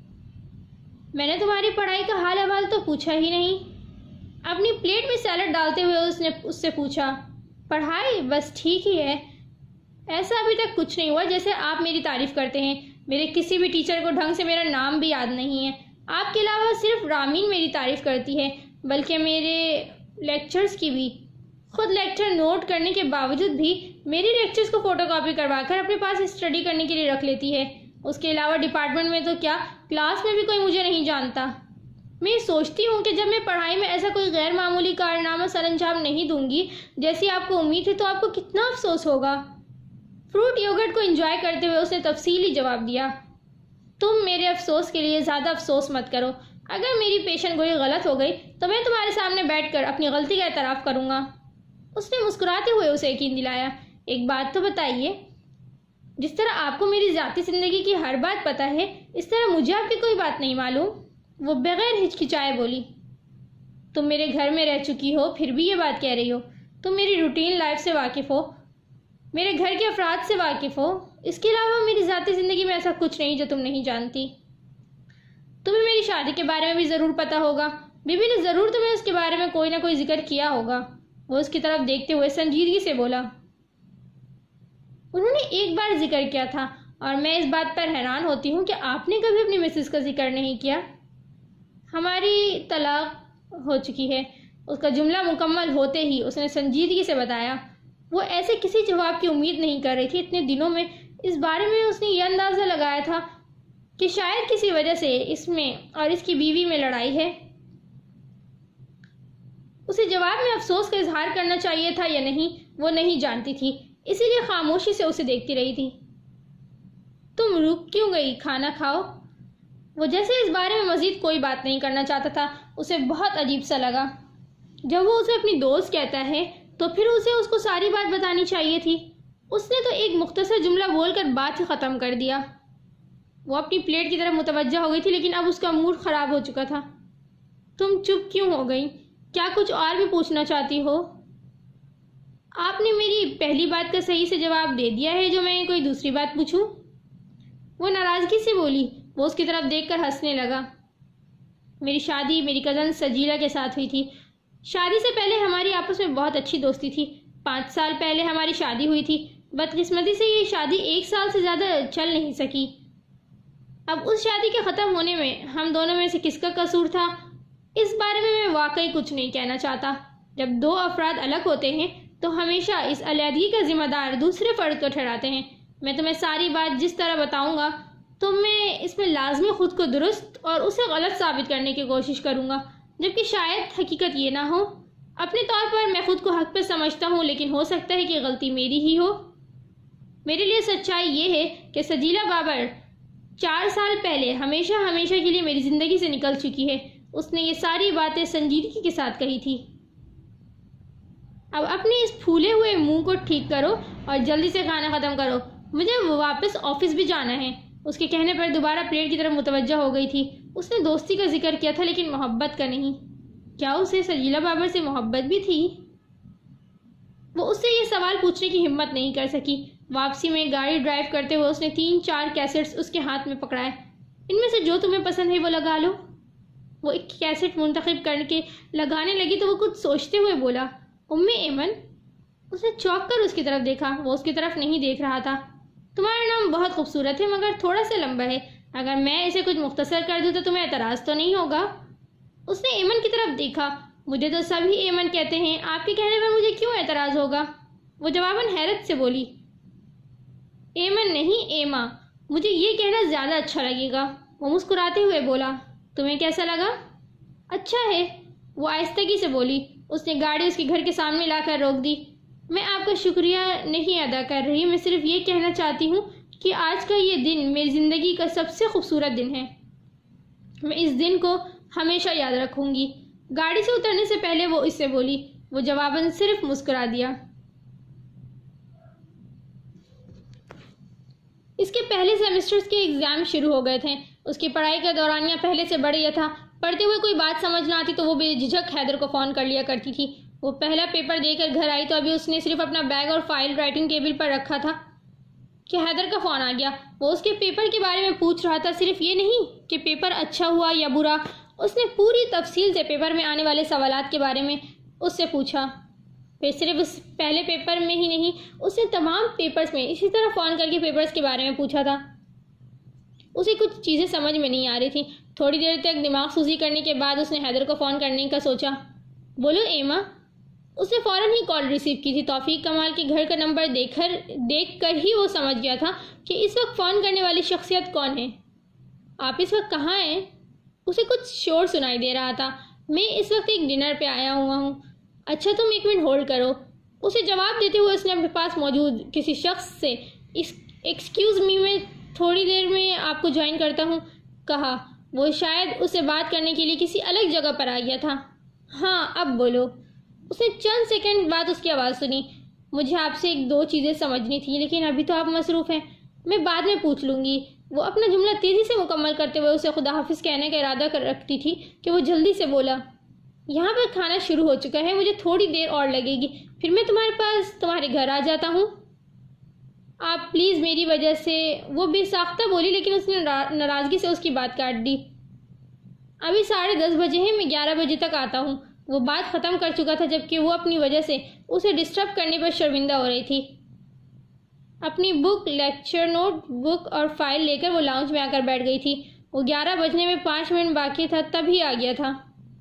میں نے تمہاری پڑھائی کا حال احوال تو پوچھا ہی نہیں، اپنی پلیٹ میں سیلڈ ڈالتے ہوئے اس نے اس سے پوچھا۔ پڑھائی بس ٹھیک ہی ہے، ایسا ابھی تک کچھ نہیں ہوا جیسے آپ میری تعریف کرتے ہیں۔ میرے کسی بھی ٹیچر کو ڈھنگ سے میرا نام بھی یاد نہیں ہے۔ آپ کے علاوہ صرف رامین میری تعریف کرتی ہے، بلکہ میرے لیکچرز کی بھی۔ خود لیکچر نوٹ کرنے کے باوجود بھی میری لیکچرز کو فوٹو کاپی کروا کر اپنے پاس اسٹڈی کرنے کے لیے رکھ لیتی ہے۔ اس کے علاوہ ڈپارٹمنٹ میں تو کیا، کلاس میں بھی کوئی مجھے نہیں جانتا۔ میں سوچتی ہوں کہ جب میں پڑھائی میں ایسا کوئی غیر معمولی کارنامہ سر انجام نہیں دوں گی جیسی آپ کو امید ہے تو آپ کو کتنا افسوس ہوگا۔ فروٹ یوگرٹ کو انجوائے کرتے ہوئے اس نے تفصیلی جواب دیا۔ تم میرے افسوس کے لیے زیادہ افسوس مت کرو۔ اگر میری پیشن گوئی غلط ہو گئی تو میں تمہارے سامنے بیٹھ کر اپنی غلطی کا اعتراف کروں گا۔ اس نے مسکراتے ہوئے اسے یقین دلایا۔ ایک بات تو بتائیے، جس طرح آپ کو میری ذاتی زندگی کی ہر بات پتہ ہے، اس طرح مجھے آپ کی کوئی بات نہیں معلوم؟ وہ بغیر ہچکچائے بولی۔ تم میرے گھر میں رہ چکی ہو پھر بھی یہ بات کہہ رہی ہو۔ تم میری روٹین لائف سے واقف ہو، میرے گھر کے افراد سے واقف ہو۔ اس کے علاوہ میری ذاتی زندگی میں ایسا کچھ نہیں جو تم نہیں جانتی۔ تمہیں میری شادی کے بارے میں بھی ضرور پتہ ہوگا، بی بی نے ضرور تمہیں اس کے بارے میں کوئی نہ کوئی ذکر کیا ہوگا۔ وہ اس کی طرف دیکھتے ہوئے سنجیدگی سے بولا۔ انہوں نے ایک بار ذکر کیا تھا، اور میں اس بات پر حیران ہوتی ہوں کہ آپ نے کبھی اپنی مسز کا ذکر نہیں کیا۔ ہماری طلاق ہو چکی ہے، اس کا جملہ مکمل ہوتے ہی اس نے سنجیدگی سے بتایا۔ وہ ایسے کسی جواب کی امید نہیں کر رہی تھی۔ اتنے دنوں میں اس بارے میں اس نے یہ اندازہ لگایا تھا کہ شاید کسی وجہ سے اس میں اور اس کی بیوی میں لڑائی ہے۔ اسے جواب میں افسوس کا اظہار کرنا چاہیے تھا یا نہیں وہ نہیں جانتی تھی، اسی لیے خاموشی سے اسے دیکھتی رہی تھی۔ تم رک کیوں گئی؟ کھانا کھاؤ۔ وہ جیسے اس بارے میں مزید کوئی بات نہیں کرنا چاہتا تھا۔ اسے بہت عجیب سا لگا۔ جب وہ اسے اپنی دوست کہتا ہے تو پھر اسے اس کو ساری بات بتانی چاہیے تھی۔ اس نے تو ایک مختصر جملہ بول کر بات ہی ختم کر دیا۔ وہ اپنی پلیٹ کی طرف متوجہ ہو گئی تھی، لیکن اب اس کا موڈ خراب ہو چکا تھا۔ تم چپ کیوں ہو گئی؟ کیا کچھ اور بھی پوچھنا چاہتی ہو؟ آپ نے میری پہلی بات کا صحیح سے جواب دے دیا ہے، جو میں کوئی دوسری بات پوچھوں؟ وہ ناراضگی سے بولی۔ وہ اس کی طرف دیکھ کر ہنسنے لگا۔ میری شادی میری کزن سجیلا کے ساتھ ہوئی تھی۔ شادی سے پہلے ہماری آپس میں بہت اچھی دوستی تھی۔ 5 سال پہلے ہماری شادی ہوئی تھی۔ بدقسمتی سے یہ شادی 1 سال سے زیادہ چل نہیں سکی۔ اب اس شادی کے ختم ہونے میں ہم دونوں میں سے کس کا قصور تھا، اس بارے میں واقعی کچھ نہیں کہنا چاہتا۔ جب 2 افراد الگ ہوتے ہیں تو ہمیشہ اس علیحدگی کا ذمہ دار دوسرے فرد کو ٹھہراتے ہیں۔ میں تمہیں ساری بات جس طرح بتاؤں گا تو میں اس میں لازمی خود کو درست اور اسے غلط ثابت کرنے کی کوشش کروں گا، جبکہ شاید حقیقت یہ نہ ہو۔ اپنے طور پر میں خود کو حق پہ سمجھتا ہوں، لیکن ہو سکتا ہے کہ غلطی میری ہی ہو۔ میرے لیے سچائی یہ ہے کہ سجیلا بابر 4 سال پہلے ہمیشہ کے لیے میری زندگی سے نکل چکی ہے۔ اس نے یہ ساری باتیں سنجیدگی کے ساتھ کہی تھی۔ اب اپنے اس پھولے ہوئے منہ کو ٹھیک کرو اور جلدی سے کھانا ختم کرو، مجھے واپس آفس بھی جانا ہے۔ اس کے کہنے پر دوبارہ پلیٹ کی طرف متوجہ ہو گئی تھی۔ اس نے دوستی کا ذکر کیا تھا لیکن محبت کا نہیں۔ کیا اسے سجیلا بابر سے محبت بھی تھی؟ وہ اس سے یہ سوال پوچھنے کی ہمت نہیں کر سکی۔ واپسی میں گاڑی ڈرائیو کرتے ہوئے اس نے 3-4 کیسٹس اس کے ہاتھ میں پکڑائے۔ ان میں سے جو تمہیں پسند ہے وہ لگا لو۔ وہ ایک کیسٹ منتخب کر کے لگانے لگی تو وہ کچھ سوچتے ہوئے بولا، ایمن۔ اس نے چونک کر اس کی طرف دیکھا۔ وہ اس کی طرف نہیں دیکھ رہا تھا۔ تمہارا نام بہت خوبصورت ہے مگر تھوڑا سا لمبا ہے۔ اگر میں اسے کچھ مختصر کر دوں تو تمہیں اعتراض تو نہیں ہوگا؟ اس نے ایمن کی طرف دیکھا۔ مجھے تو سبھی ایمن کہتے ہیں، آپ کے کہنے پر مجھے کیوں اعتراض ہوگا؟ وہ جواباً حیرت سے بولی، ایمن نہیں ایما، مجھے یہ کہنا زیادہ اچھا لگے گا۔ وہ مسکراتے ہوئے بولا، تمہیں کیسا لگا؟ اچھا ہے، وہ آہستگی سے بولی۔ اس نے گاڑی اس کے گھر کے سامنے لا کر روک دی۔ میں آپ کا شکریہ نہیں ادا کر رہی، میں صرف یہ کہنا چاہتی ہوں کہ آج کا یہ دن میری زندگی کا سب سے خوبصورت دن ہے۔ میں اس دن کو ہمیشہ یاد رکھوں گی۔ گاڑی سے اترنے سے پہلے وہ اس سے بولی۔ وہ جواباً صرف مسکرا دیا۔ اس کے پہلے سیمسٹرز کے ایگزام شروع ہو گئے تھے۔ اس کی پڑھائی کا دورانیہ پہلے سے بڑھ گیا تھا۔ پڑھتے ہوئے کوئی بات سمجھ نہ آتی تو وہ بے جھجک حیدر کو فون کر لیا کرتی تھی۔ وہ پہلا پیپر دے کر گھر آئی تو ابھی اس نے صرف اپنا بیگ اور فائل رائٹنگ ٹیبل پر رکھا تھا کہ حیدر کا فون آ گیا۔ وہ اس کے پیپر کے بارے میں پوچھ رہا تھا، صرف یہ نہیں کہ پیپر اچھا ہوا یا برا۔ اس نے پوری تفصیل سے پیپر میں آنے والے سوالات کے بارے میں اس سے پوچھا۔ پھر صرف اس پہلے پیپر میں ہی نہیں، اس نے تمام پیپرز میں اسی طرح فون کر کے پیپرز کے بارے میں پوچھا تھا۔ اسے کچھ چیزیں سمجھ میں نہیں آ رہی تھیں۔ تھوڑی دیر تک دماغ سوزی کرنے کے بعد اس نے حیدر کو فون کرنے کا سوچا۔ بولو ایما۔ اس نے فوراً ہی کال ریسیو کی تھی۔ توفیق کمال کے گھر کا نمبر دیکھ کر ہی وہ سمجھ گیا تھا کہ اس وقت فون کرنے والی شخصیت کون ہے۔ آپ اس وقت کہاں ہیں؟ اسے کچھ شور سنائی دے رہا تھا۔ میں اس وقت ایک ڈنر پہ آیا ہوا ہوں۔ اچھا تم 1 منٹ ہولڈ کرو۔ اسے جواب دیتے ہوئے اس نے اپنے پاس موجود کسی شخص سے ایکسکیوز می، میں تھوڑی دیر میں آپ کو جوائن کرتا ہوں کہا۔ وہ شاید اس سے بات کرنے کے لیے کسی الگ جگہ پر آ گیا تھا۔ ہاں اب بولو۔ اس نے چند سیکنڈ بعد اس کی آواز سنی۔ مجھے آپ سے 1-2 چیزیں سمجھنی تھی لیکن ابھی تو آپ مصروف ہیں، میں بعد میں پوچھ لوں گی۔ وہ اپنا جملہ تیزی سے مکمل کرتے ہوئے اسے خدا حافظ کہنے کا ارادہ کر رکھتی تھی کہ وہ جلدی سے بولا، یہاں پر کھانا شروع ہو چکا ہے، مجھے تھوڑی دیر اور لگے گی، پھر میں تمہارے گھر آ جاتا ہوں۔ آپ پلیز میری وجہ سے، وہ بے ساختہ بولی لیکن اس نے ناراضگی سے اس کی بات کاٹ دی۔ ابھی 10:30 بجے ہیں، میں 11 بجے تک آتا ہوں۔ وہ بات ختم کر چکا تھا جبکہ وہ اپنی وجہ سے اسے ڈسٹرب کرنے پر شرمندہ ہو رہی تھی۔ اپنی بک، لیکچر نوٹ بک اور فائل لے کر وہ لاؤنج میں آ کر بیٹھ گئی تھی۔ وہ 11 بجنے میں 5 منٹ باقی تھا تبھی آ گیا تھا۔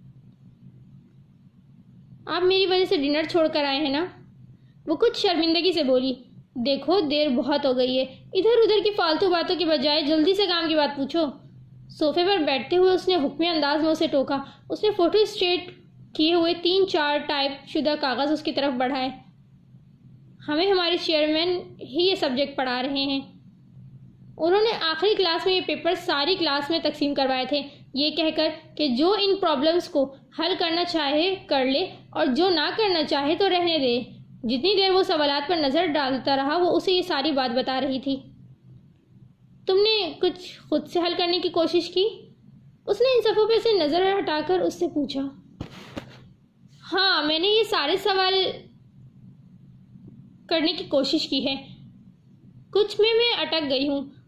آپ میری وجہ سے ڈنر چھوڑ کر آئے ہیں نا؟ وہ کچھ شرمندگی سے بولی۔ دیکھو دیر بہت ہو گئی ہے، ادھر ادھر کی فالتو باتوں کے بجائے جلدی سے کام کی بات پوچھو۔ صوفے پر بیٹھتے ہوئے اس نے حکمی انداز میں اسے ٹوکا۔ اس نے فوٹو اسٹیٹ کیے ہوئے 3-4 ٹائپ شدہ کاغذ اس کی طرف بڑھائے۔ ہمیں ہمارے چیئرمین ہی یہ سبجیکٹ پڑھا رہے ہیں۔ انہوں نے آخری کلاس میں یہ پیپر ساری کلاس میں تقسیم کروائے تھے، یہ کہہ کر کہ جو ان پرابلمز کو حل کرنا چاہے کر لے اور جو نہ کرنا چاہے تو رہنے دے۔ جتنی دیر وہ سوالات پر نظر ڈالتا رہا وہ اسے یہ ساری بات بتا رہی تھی۔ تم نے کچھ خود سے حل کرنے کی کوشش کی؟ اس نے ان صفوں پہ سے نظر ہٹا کر اس سے پوچھا۔ ہاں، میں نے یہ سارے سوال کرنے کی کوشش کی ہے، کچھ میں اٹک گئی ہوں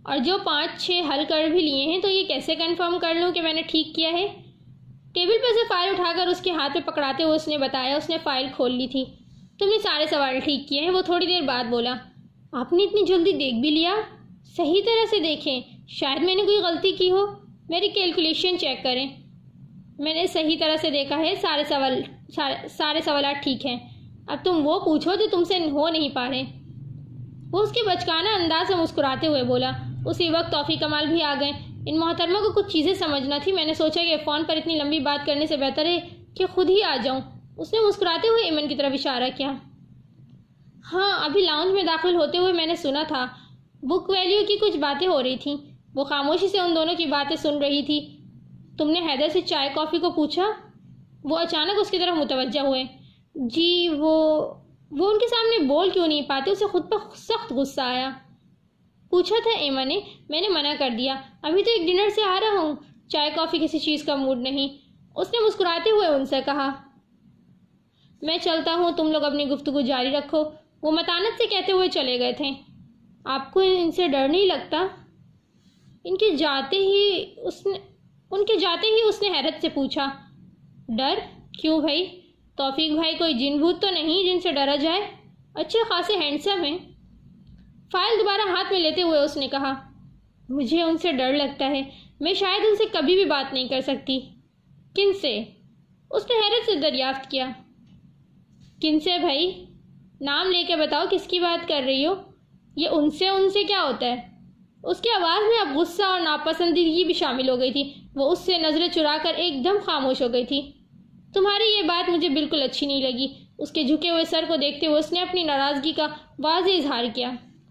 اور جو 5-6 حل کر بھی لیے ہیں تو یہ کیسے کنفرم کر لوں کہ میں نے ٹھیک کیا ہے؟ ٹیبل پر سے فائل اٹھا کر اس کے ہاتھ میں پکڑاتے ہوئے اس نے بتایا اس نے فائل کھول لی تھی۔ تم نے سارے سوال ٹھیک کیے ہیں۔ وہ تھوڑی دیر بعد بولا، آپ نے اتنی جلدی دیکھ بھی لیا؟ صحیح طرح سے دیکھیں، شاید میں نے کوئی غلطی کی ہو، میری کیلکولیشن چیک کریں۔ میں نے صحیح طرح سے دیکھا ہے، سارے سوالات ٹھیک ہیں۔ اب تم وہ پوچھو جو تم سے ہو نہیں پا رہے۔ وہ اس کے بچکانہ انداز سے مسکراتے ہوئے بولا۔ اسی وقت توفیق کمال بھی آ گئے۔ ان محترمہ کو کچھ چیزیں سمجھنا تھی، میں نے سوچا کہ فون پر اتنی لمبی بات کرنے سے بہتر ہے کہ خود ہی آ جاؤں۔ اس نے مسکراتے ہوئے ایمن کی طرف اشارہ کیا۔ ہاں، ابھی لاؤنج میں داخل ہوتے ہوئے میں نے سنا تھا بک ویلیو کی کچھ باتیں ہو رہی تھیں۔ وہ خاموشی سے ان دونوں کی باتیں سن رہی تھی۔ تم نے حیدر سے چائے کافی کو پوچھا؟ وہ اچانک اس کی طرف متوجہ ہوئے۔ جی، وہ ان کے سامنے بول کیوں نہیں پاتے؟ اسے خود پر سخت غصہ آیا۔ پوچھا تھا ایمن نے، میں نے منع کر دیا۔ ابھی تو ایک ڈنر سے آ رہا ہوں، چائے کافی کسی چیز کا موڈ نہیں۔ اس نے مسکراتے ہوئے ان سے کہا۔ میں چلتا ہوں، تم لوگ اپنی گفتگو جاری رکھو۔ وہ متانت سے کہتے ہوئے چلے گئے تھے۔ آپ کو ان سے ڈر نہیں لگتا؟ ان کے جاتے ہی اس نے حیرت سے پوچھا۔ ڈر؟ کیوں بھائی؟ توفیق بھائی کوئی جن بھوت تو نہیں جن سے ڈرا جائے؟ اچھے خاصے ہینڈسم ہیں۔ فائل دوبارہ ہاتھ میں لیتے ہوئے اس نے کہا، مجھے ان سے ڈر لگتا ہے، میں شاید ان سے کبھی بھی بات نہیں کر سکتی۔ کن سے؟ اس نے حیرت سے دریافت کیا۔ کن سے بھائی؟ نام لے کے بتاؤ کس کی بات کر رہی ہو؟ یہ ان سے کیا ہوتا ہے؟ اس کی آواز میں اب غصہ اور ناپسندیدگی بھی شامل ہو گئی تھی۔ وہ اس سے نظریں چرا کر ایک دم خاموش ہو گئی تھی۔ تمہاری یہ بات مجھے بالکل اچھی نہیں لگی۔ اس کے جھکے ہوئے سر کو دیکھتے ہوئے اس نے اپنی ناراضگی کا واضح اظہار کیا۔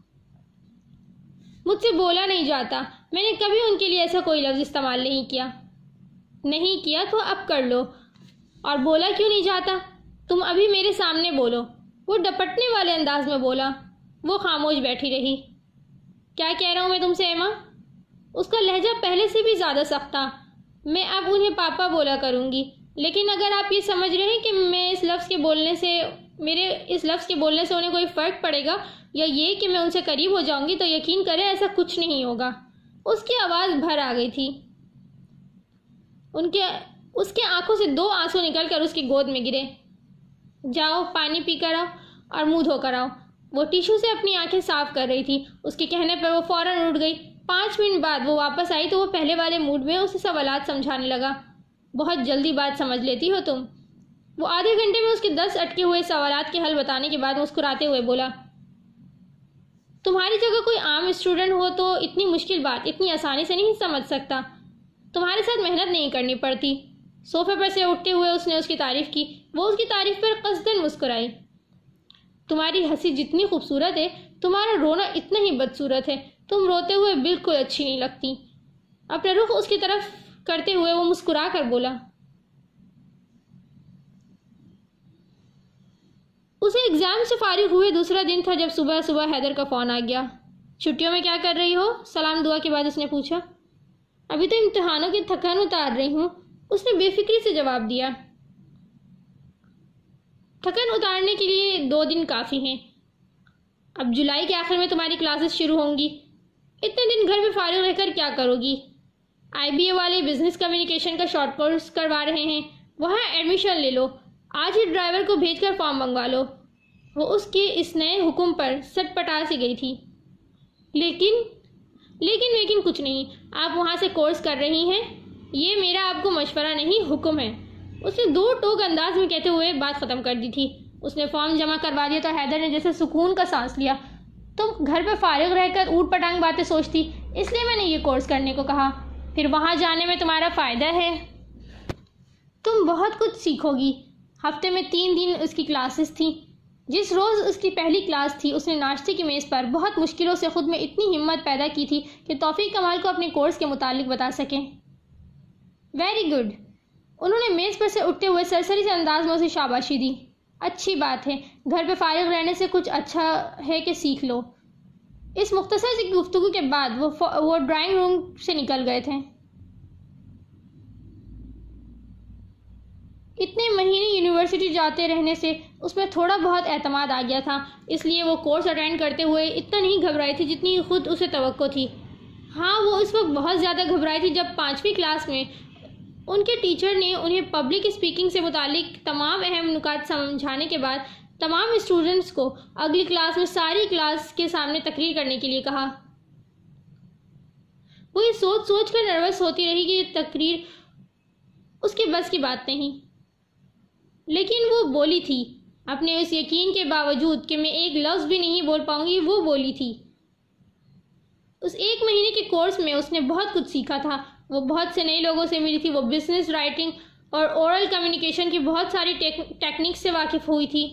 مجھ سے بولا نہیں جاتا، میں نے کبھی ان کے لیے ایسا کوئی لفظ استعمال نہیں کیا تو اب کر لو۔ اور بولا کیوں نہیں جاتا؟ تم ابھی میرے سامنے بولو۔ وہ ڈپٹنے والے انداز میں بولا۔ وہ خاموش بیٹھی رہی۔ کیا کہہ رہا ہوں میں تم سے ایما؟ اس کا لہجہ پہلے سے بھی زیادہ سخت تھا۔ میں اب انہیں پاپا بولا کروں گی، لیکن اگر آپ یہ سمجھ رہے ہیں کہ میرے اس لفظ کے بولنے سے انہیں کوئی فرق پڑے گا یا یہ کہ میں ان سے قریب ہو جاؤں گی تو یقین کریں ایسا کچھ نہیں ہوگا۔ اس کی آواز بھر آ گئی تھی۔ اس کے آنکھوں سے 2 آنسو نکل کر اس کی گود میں گرے۔ جاؤ پانی پی کر آؤ اور منہ دھو کر آؤ۔ وہ ٹیشو سے اپنی آنکھیں صاف کر رہی تھی۔ اس کے کہنے پر وہ فوراً اٹھ گئی۔ 5 منٹ بعد وہ واپس آئی تو وہ پہلے والے موڈ میں اسے سوالات سمجھانے لگا۔ بہت جلدی بات سمجھ لیتی ہو تم۔ وہ آدھے گھنٹے میں اس کے 10 اٹکے ہوئے سوالات کے حل بتانے کے بعد مسکراتے ہوئے بولا، تمہاری جگہ کوئی عام اسٹوڈنٹ ہو تو اتنی مشکل بات اتنی آسانی سے نہیں سمجھ سکتا۔ تمہارے ساتھ محنت نہیں کرنی پڑتی۔ صوفے پر سے اٹھتے ہوئے اس نے اس کی تعریف کی۔ وہ اس کی تعریف پر قصداً مسکرائی۔ تمہاری ہنسی جتنی خوبصورت ہے، تمہارا رونا اتنا ہی بدصورت ہے۔ تم روتے ہوئے بالکل اچھی نہیں لگتی۔ اپنا رخ اس کی طرف کرتے ہوئے وہ مسکرا کر بولا۔ اسے ایگزام سے فارغ ہوئے دوسرا دن تھا جب صبح حیدر کا فون آ گیا۔ چھٹیوں میں کیا کر رہی ہو؟ سلام دعا کے بعد اس نے پوچھا۔ ابھی تو امتحانوں کی تھکن اتار رہی ہوں، اس نے بے فکری سے جواب دیا۔ تھکن اتارنے کے لیے 2 دن کافی ہیں۔ اب جولائی کے آخر میں تمہاری کلاسز شروع ہوں گی۔ اتنے دن گھر میں فارغ رہ کر کیا کرو گی؟ IBA والے بزنس کمیونیکیشن کا شارٹ کورس کروا رہے ہیں، وہاں ایڈمیشن لے لو۔ آج ہی ڈرائیور کو بھیج کر فارم منگوا لو۔ وہ اس کے اس نئے حکم پر سٹ پٹا سی گئی تھی۔ لیکن کچھ نہیں، آپ وہاں سے کورس کر رہی ہیں، یہ میرا آپ کو مشورہ نہیں، حکم ہے۔ اس نے 2 ٹوک انداز میں کہتے ہوئے بات ختم کر دی تھی۔ اس نے فارم جمع کروا دیا تو حیدر نے جیسے سکون کا سانس لیا۔ تم گھر پہ فارغ رہ کر اوٹ پٹانگ باتیں سوچتی، اس لیے میں نے یہ کورس کرنے کو کہا۔ پھر وہاں جانے میں تمہارا فائدہ ہے، تم بہت کچھ سیکھو گی۔ ہفتے میں 3 دن اس کی کلاسز تھیں۔ جس روز اس کی پہلی کلاس تھی اس نے ناشتے کی میز پر بہت مشکلوں سے خود میں اتنی ہمت پیدا کی تھی کہ توفیق کمال کو اپنے کورس کے متعلق بتا سکیں۔ Very good. انہوں نے میز پر سے اٹھتے ہوئے سرسری سے انداز میں اسے شاباشی دی۔ اچھی بات ہے، گھر پہ فارغ رہنے سے کچھ اچھا ہے کہ سیکھ لو۔ اس مختصر سی گفتگو کے بعد وہ ڈرائنگ روم سے نکل گئے تھے۔ اتنے مہینے یونیورسٹی جاتے رہنے سے اس میں تھوڑا بہت اعتماد آ گیا تھا، اس لیے وہ کورس اٹینڈ کرتے ہوئے اتنا نہیں گھبرائی تھی جتنی خود اسے توقع تھی۔ ہاں، وہ اس وقت بہت زیادہ گھبرائی تھی جب 5ویں کلاس میں ان کے ٹیچر نے انہیں پبلک اسپیکنگ سے متعلق تمام اہم نکات سمجھانے کے بعد تمام اسٹوڈنٹس کو اگلی کلاس میں ساری کلاس کے سامنے تقریر کرنے کے لیے کہا۔ وہ یہ سوچ کر نروس ہوتی رہی کہ یہ تقریر اس کے بس کی بات نہیں، لیکن وہ بولی تھی، اپنے اس یقین کے باوجود کہ میں ایک لفظ بھی نہیں بول پاؤں گی، وہ بولی تھی۔ اس 1 مہینے کے کورس میں اس نے بہت کچھ سیکھا تھا۔ وہ بہت سے نئے لوگوں سے ملی تھی، وہ بزنس، رائٹنگ اور اورل کمیونیکیشن کی بہت ساری ٹیکنیک سے واقف ہوئی تھی۔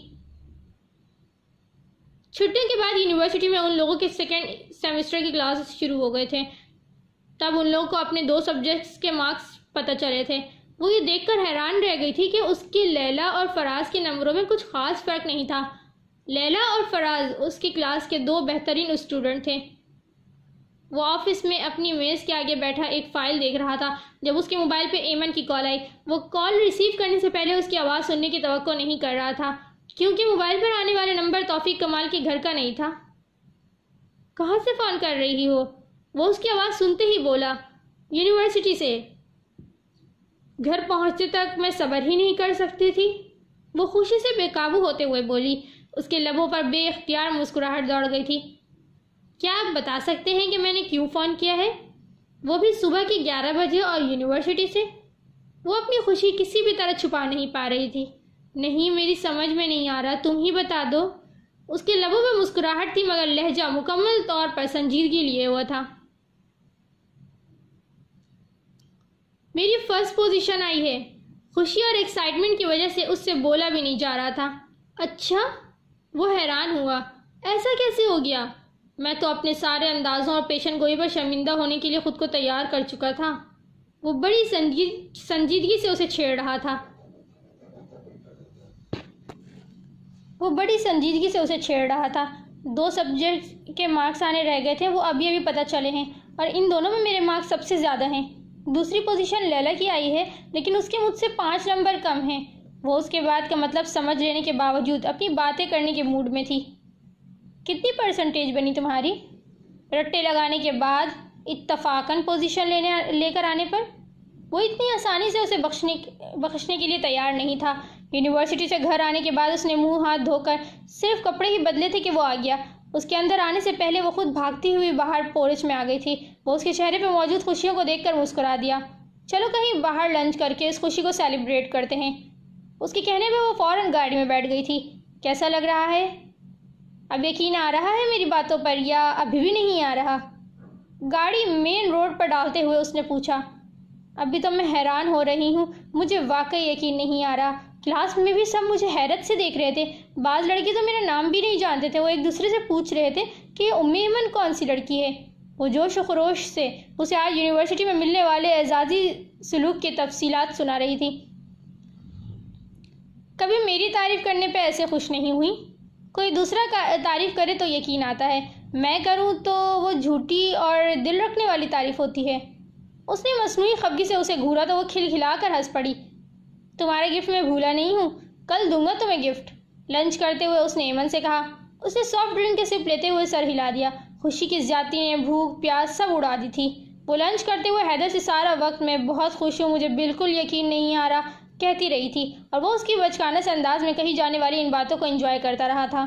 چھٹیوں کے بعد یونیورسٹی میں ان لوگوں کے 2nd سیمسٹر کی کلاسز شروع ہو گئے تھے۔ تب ان لوگوں کو اپنے 2 سبجیکٹس کے مارکس پتہ چلے تھے۔ وہ یہ دیکھ کر حیران رہ گئی تھی کہ اس کے لیلا اور فراز کے نمبروں میں کچھ خاص فرق نہیں تھا۔ لیلا اور فراز اس کی کلاس کے 2 بہترین اسٹوڈنٹ تھے۔ وہ آفس میں اپنی میز کے آگے بیٹھا ایک فائل دیکھ رہا تھا جب اس کے موبائل پہ ایمن کی کال آئی۔ وہ کال ریسیو کرنے سے پہلے اس کی آواز سننے کی توقع نہیں کر رہا تھا، کیونکہ موبائل پر آنے والے نمبر توفیق کمال کے گھر کا نہیں تھا۔ کہاں سے فون کر رہی ہو؟ وہ اس کی آواز سنتے ہی بولا، یونیورسٹی سے۔ گھر پہنچتے تک میں صبر ہی نہیں کر سکتی تھی، وہ خوشی سے بے قابو ہوتے ہوئے بولی۔ اس کے لبوں پر بے اختیار مسکراہٹ دوڑ گئی تھی۔ کیا آپ بتا سکتے ہیں کہ میں نے کیوں فون کیا ہے؟ وہ بھی صبح کے 11 بجے اور یونیورسٹی سے؟ وہ اپنی خوشی کسی بھی طرح چھپا نہیں پا رہی تھی۔ نہیں، میری سمجھ میں نہیں آ رہا، تم ہی بتا دو۔ اس کے لبوں میں مسکراہٹ تھی مگر لہجہ مکمل طور پر سنجیدگی لیے ہوا تھا۔ میری فرسٹ پوزیشن آئی ہے۔ خوشی اور ایکسائٹمنٹ کی وجہ سے اس سے بولا بھی نہیں جا رہا تھا۔ اچھا؟ وہ حیران ہوا، ایسا کیسے ہو گیا؟ میں تو اپنے سارے اندازوں اور پیشن گوئی پر شرمندہ ہونے کے لیے خود کو تیار کر چکا تھا۔ وہ بڑی سنجیدگی سے اسے چھیڑ رہا تھا۔ 2 سبجیکٹ کے مارکس آنے رہ گئے تھے، وہ ابھی پتہ چلے ہیں، اور ان دونوں میں میرے مارکس سب سے زیادہ ہیں۔ دوسری پوزیشن لیلا کی آئی ہے، لیکن اس کے مجھ سے 5 نمبر کم ہیں۔ وہ اس کے بات کا مطلب سمجھ لینے کے باوجود اپنی باتیں کرنے کے موڈ میں تھی۔ کتنی پرسنٹیج بنی تمہاری؟ رٹے لگانے کے بعد اتفاقاً پوزیشن لے کر آنے پر؟ وہ اتنی آسانی سے اسے بخشنے کے لیے تیار نہیں تھا۔ یونیورسٹی سے گھر آنے کے بعد اس نے منہ ہاتھ دھو کر صرف کپڑے ہی بدلے تھے کہ وہ آ گیا۔ اس کے اندر آنے سے پہلے وہ خود بھاگتی ہوئی باہر پورچ میں آ گئی تھی۔ وہ اس کے چہرے پہ موجود خوشیوں کو دیکھ کر مسکرا دیا۔ چلو کہیں باہر لنچ کر کے اس خوشی کو سیلیبریٹ کرتے ہیں۔ اس کے کہنے پہ وہ فوراً گاڑی میں بیٹھ گئی تھی۔ کیسا لگ رہا ہے؟ اب یقین آ رہا ہے میری باتوں پر یا ابھی بھی نہیں آ رہا؟ گاڑی مین روڈ پر ڈالتے ہوئے اس نے پوچھا۔ ابھی تو میں حیران ہو رہی ہوں، مجھے واقعی یقین نہیں آ رہا۔ کلاس میں بھی سب مجھے حیرت سے دیکھ رہے تھے۔ بعض لڑکے تو میرا نام بھی نہیں جانتے تھے۔ وہ ایک دوسرے سے پوچھ رہے تھے کہ یہ ایمن کون سی لڑکی ہے۔ وہ جوش و خروش سے اسے آج یونیورسٹی میں ملنے والے اعزازی سلوک کی تفصیلات سنا رہی تھی۔ کبھی میری تعریف کرنے پہ ایسے خوش نہیں ہوئی۔ کوئی دوسرا تعریف کرے تو یقین آتا ہے، میں کروں تو وہ جھوٹی اور دل رکھنے والی تعریف ہوتی ہے۔ اس نے مصنوعی خفگی سے اسے گھورا تو وہ کھلکھلا کر ہنس پڑی۔ تمہارا گفٹ میں بھولا نہیں ہوں، کل دوں گا تمہیں گفٹ۔ لنچ کرتے ہوئے اس نے ایمن سے کہا۔ اس نے سافٹ ڈرنک کے سپ لیتے ہوئے سر ہلا دیا۔ خوشی کی زیادتی نے بھوک پیاس سب اڑا دی تھی۔ وہ لنچ کرتے ہوئے حیدر سے سارا وقت میں بہت خوش ہوں، مجھے بالکل یقین نہیں آ رہا کہتی رہی تھی، اور وہ اس کی بچکانہ سے انداز میں کہی جانے والی ان باتوں کو انجوائے کرتا رہا تھا۔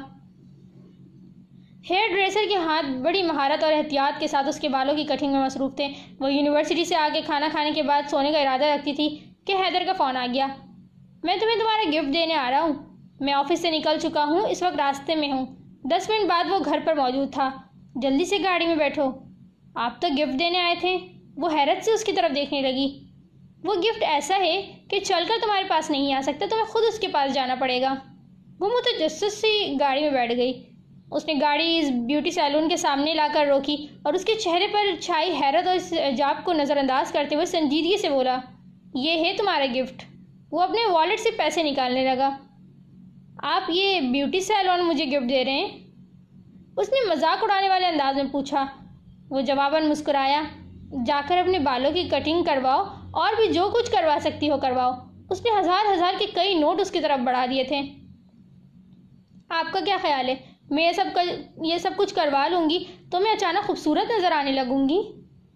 ہیئر ڈریسر کے ہاتھ بڑی مہارت اور احتیاط کے ساتھ اس کے بالوں کی کٹنگ میں مصروف تھے۔ وہ یونیورسٹی سے آ کے کھانا کھانے کے بعد سونے کا ارادہ رکھتی تھی کہ حیدر کا فون آ گیا۔ میں تمہیں تمہارا گفٹ دینے آ رہا ہوں، میں آفس سے نکل چکا ہوں، اس وقت راستے میں ہوں۔ 10 منٹ بعد وہ گھر پر موجود تھا۔ جلدی سے گاڑی میں بیٹھو۔ آپ تو گفٹ دینے آئے تھے۔ وہ حیرت سے اس کی طرف دیکھنے لگی۔ وہ گفٹ ایسا ہے کہ چل کر تمہارے پاس نہیں آ سکتا، تمہیں خود اس کے پاس جانا پڑے گا۔ وہ متجسس سی گاڑی میں بیٹھ گئی۔ اس نے گاڑی اس بیوٹی سیلون کے سامنے لا کر روکی اور اس کے چہرے پر چھائی حیرت اور اعجاب کو نظر انداز کرتے ہوئے سنجیدگی سے بولا، یہ ہے تمہارا گفٹ۔ وہ اپنے والیٹ سے پیسے نکالنے لگا۔ آپ یہ بیوٹی سیلون مجھے گفٹ دے رہے ہیں؟ اس نے مذاق اڑانے والے انداز میں پوچھا۔ وہ جواباً مسکرایا، جا کر اپنے بالوں کی کٹنگ کرواؤ اور بھی جو کچھ کروا سکتی ہو کرواؤ۔ اس نے ہزار کے کئی نوٹ اس کی طرف بڑھا دیے تھے۔ آپ کا کیا خیال ہے، میں یہ سب کچھ کروا لوں گی تو میں اچانک خوبصورت نظر آنے لگوں گی؟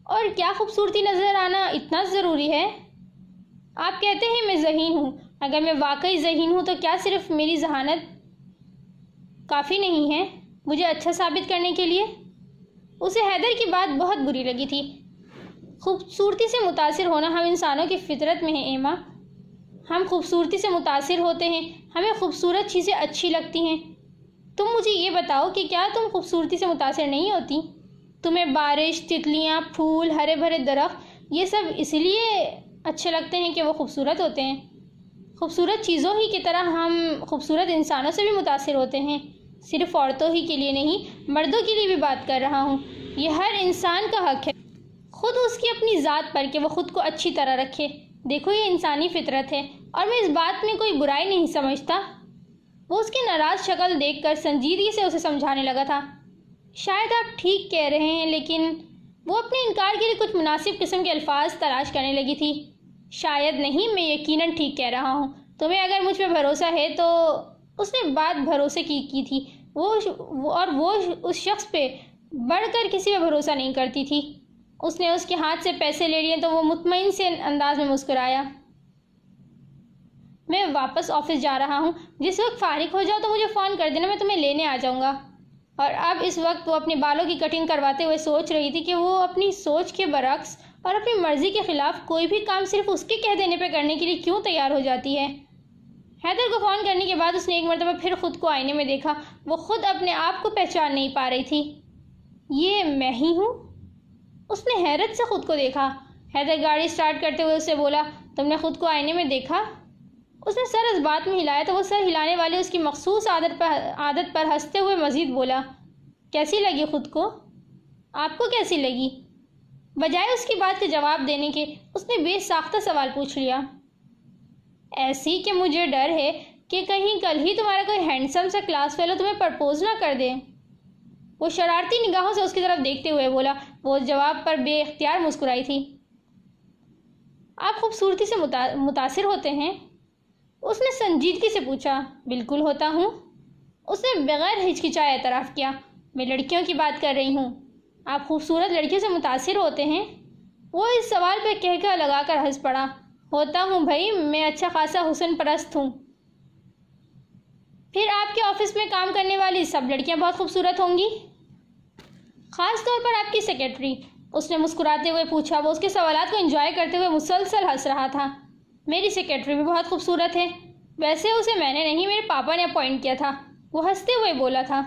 اور کیا خوبصورتی نظر آنا اتنا ضروری ہے؟ آپ کہتے ہیں میں ذہین ہوں. اگر میں واقعی ذہین ہوں تو کیا صرف میری ذہانت کافی نہیں ہے مجھے اچھا ثابت کرنے کے لیے؟ اسے حیدر کی بات بہت بری لگی تھی. خوبصورتی سے متاثر ہونا ہم انسانوں کی فطرت میں ہے ایما. ہم خوبصورتی سے متاثر ہوتے ہیں، ہمیں خوبصورت چیزیں اچھی لگتی ہیں. تم مجھے یہ بتاؤ کہ کیا تم خوبصورتی سے متاثر نہیں ہوتی؟ تمہیں بارش، تتلیاں، پھول، ہرے بھرے درخت یہ سب اس لیے اچھے لگتے ہیں کہ وہ خوبصورت ہوتے ہیں. خوبصورت چیزوں ہی کی طرح ہم خوبصورت انسانوں سے بھی متاثر ہوتے ہیں. صرف عورتوں ہی کے لیے نہیں، مردوں کے لیے بھی بات کر رہا ہوں. یہ ہر انسان کا حق ہے خود اس کی اپنی ذات پر کہ وہ خود کو اچھی طرح رکھے. دیکھو یہ انسانی فطرت ہے اور میں اس بات میں کوئی برائی نہیں سمجھتا. وہ اس کی ناراض شکل دیکھ کر سنجیدگی سے اسے سمجھانے لگا تھا. شاید آپ ٹھیک کہہ رہے ہیں، لیکن وہ اپنے انکار کے لیے کچھ مناسب قسم کے الفاظ تلاش کرنے لگی تھی. شاید نہیں، میں یقیناً ٹھیک کہہ رہا ہوں. تمہیں اگر مجھ پہ بھروسہ ہے تو اس نے بات بھروسے کی تھی. وہ اس شخص پہ بڑھ کر کسی پہ بھروسہ نہیں کرتی تھی. اس نے اس کے ہاتھ سے پیسے لے لیے تو وہ مطمئن سے انداز میں مسکرایا. میں واپس آفس جا رہا ہوں. جس وقت فارغ ہو جاؤ تو مجھے فون کر دینا، میں تمہیں لینے آ جاؤں گا. اور اب اس وقت وہ اپنے بالوں کی کٹنگ کرواتے ہوئے سوچ رہی تھی کہ وہ اپنی سوچ کے برعکس اور اپنی مرضی کے خلاف کوئی بھی کام صرف اس کے کہہ دینے پہ کرنے کے لیے کیوں تیار ہو جاتی ہے. حیدر کو فون کرنے کے بعد اس نے ایک مرتبہ پھر خود کو آئینے میں دیکھا. وہ خود اپنے آپ کو پہچان نہیں پا رہی تھی. یہ میں ہی ہوں؟ اس نے حیرت سے خود کو دیکھا. حیدر گاڑی سٹارٹ کرتے ہوئے اسے بولا، تم نے خود کو آئینے میں دیکھا؟ اس نے سر اس بات میں ہلایا تو وہ سر ہلانے والے اس کی مخصوص عادت پر ہنستے ہوئے مزید بولا، کیسی لگی خود کو؟ آپ کو کیسی لگی؟ بجائے اس کی بات کے جواب دینے کے اس نے بے ساختہ سوال پوچھ لیا. ایسی کہ مجھے ڈر ہے کہ کہیں کل ہی تمہارا کوئی ہینڈسم سا کلاس فیلو تمہیں پرپوز نہ کر دے. وہ شرارتی نگاہوں سے اس کی طرف دیکھتے ہوئے بولا. وہ جواب پر بے اختیار مسکرائی تھی. آپ خوبصورتی سے متاثر ہوتے ہیں؟ اس نے سنجیدگی سے پوچھا. بالکل ہوتا ہوں. اس نے بغیر ہچکچائے اعتراف کیا. میں لڑکیوں کی بات کر رہی ہوں. آپ خوبصورت لڑکیوں سے متاثر ہوتے ہیں؟ وہ اس سوال پہ کہکہ لگا کر ہنس پڑا. ہوتا ہوں بھائی، میں اچھا خاصا حسن پرست ہوں. پھر آپ کے آفس میں کام کرنے والی سب لڑکیاں بہت خوبصورت ہوں گی؟ خاص طور پر آپ کی سیکرٹری. اس نے مسکراتے ہوئے پوچھا. وہ اس کے سوالات کو انجوائے کرتے ہوئے مسلسل ہنس رہا تھا. میری سیکرٹری بھی بہت خوبصورت ہے. ویسے اسے میں نے نہیں، میرے پاپا نے اپوائنٹ کیا تھا. وہ ہنستے ہوئے بولا تھا.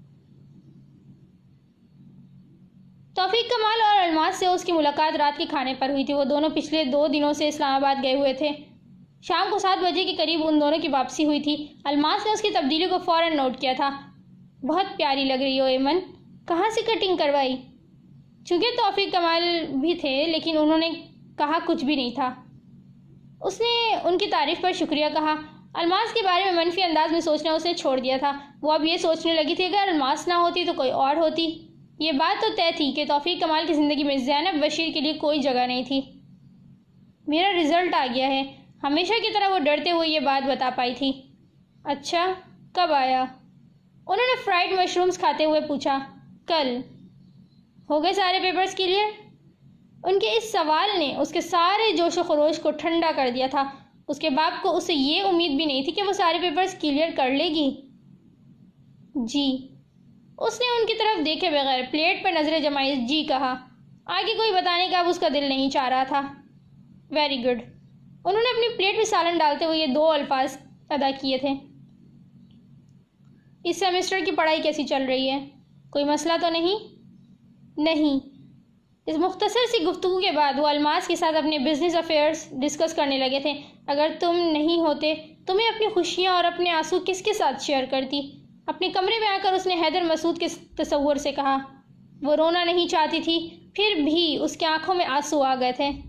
توفیق کمال اور الماس سے اس کی ملاقات رات کے کھانے پر ہوئی تھی. وہ دونوں پچھلے 2 دنوں سے اسلام آباد گئے ہوئے تھے. شام کو 7 بجے کے قریب ان دونوں کی واپسی ہوئی تھی. الماس نے اس کی تبدیلی کو فوراً نوٹ کیا تھا. بہت پیاری لگ رہی ہو ایمن. کہاں سے کٹنگ کروائی؟ چونکہ توفیق کمال بھی تھے لیکن انہوں نے کہا کچھ بھی نہیں تھا. اس نے ان کی تعریف پر شکریہ کہا. الماس کے بارے میں منفی انداز میں سوچنا اس نے چھوڑ دیا تھا. وہ اب یہ سوچنے لگی تھی اگر الماس نہ ہوتی تو کوئی اور ہوتی. یہ بات تو طے تھی کہ توفیق کمال کی زندگی میں زینب بشیر کے لیے کوئی جگہ نہیں تھی. میرا رزلٹ آ گیا ہے. ہمیشہ کی طرح وہ ڈرتے ہوئے یہ بات بتا پائی تھی. اچھا، کب آیا؟ انہوں نے فرائیڈ مشرومز کھاتے ہوئے پوچھا. کل. ہو گئے سارے پیپرز کلیئر؟ ان کے اس سوال نے اس کے سارے جوش و خروش کو ٹھنڈا کر دیا تھا. اس کے باپ کو اس سے یہ امید بھی نہیں تھی کہ وہ سارے پیپرز کلیئر کر لے گی. جی. اس نے ان کی طرف دیکھے بغیر پلیٹ پر نظریں جمائی جی کہا. آگے کوئی بتانے کا اب اس کا دل نہیں چاہ رہا تھا. Very good. انہوں نے اپنی پلیٹ میں سالن ڈالتے ہوئے یہ 2 الفاظ ادا کیے تھے. اس سیمسٹر کی پڑھائی کیسی چل رہی ہے؟ کوئی مسئلہ تو نہیں؟ نہیں. اس مختصر سی گفتگو کے بعد وہ الماس کے ساتھ اپنے بزنس افیئرز ڈسکس کرنے لگے تھے. اگر تم نہیں ہوتے تو میں اپنی خوشیاں اور اپنے آنسو کس کے ساتھ شیئر کرتی؟ اپنے کمرے میں آ کر اس نے حیدر مسعود کے تصور سے کہا. وہ رونا نہیں چاہتی تھی پھر بھی اس کے آنکھوں میں آنسو آ گئے تھے.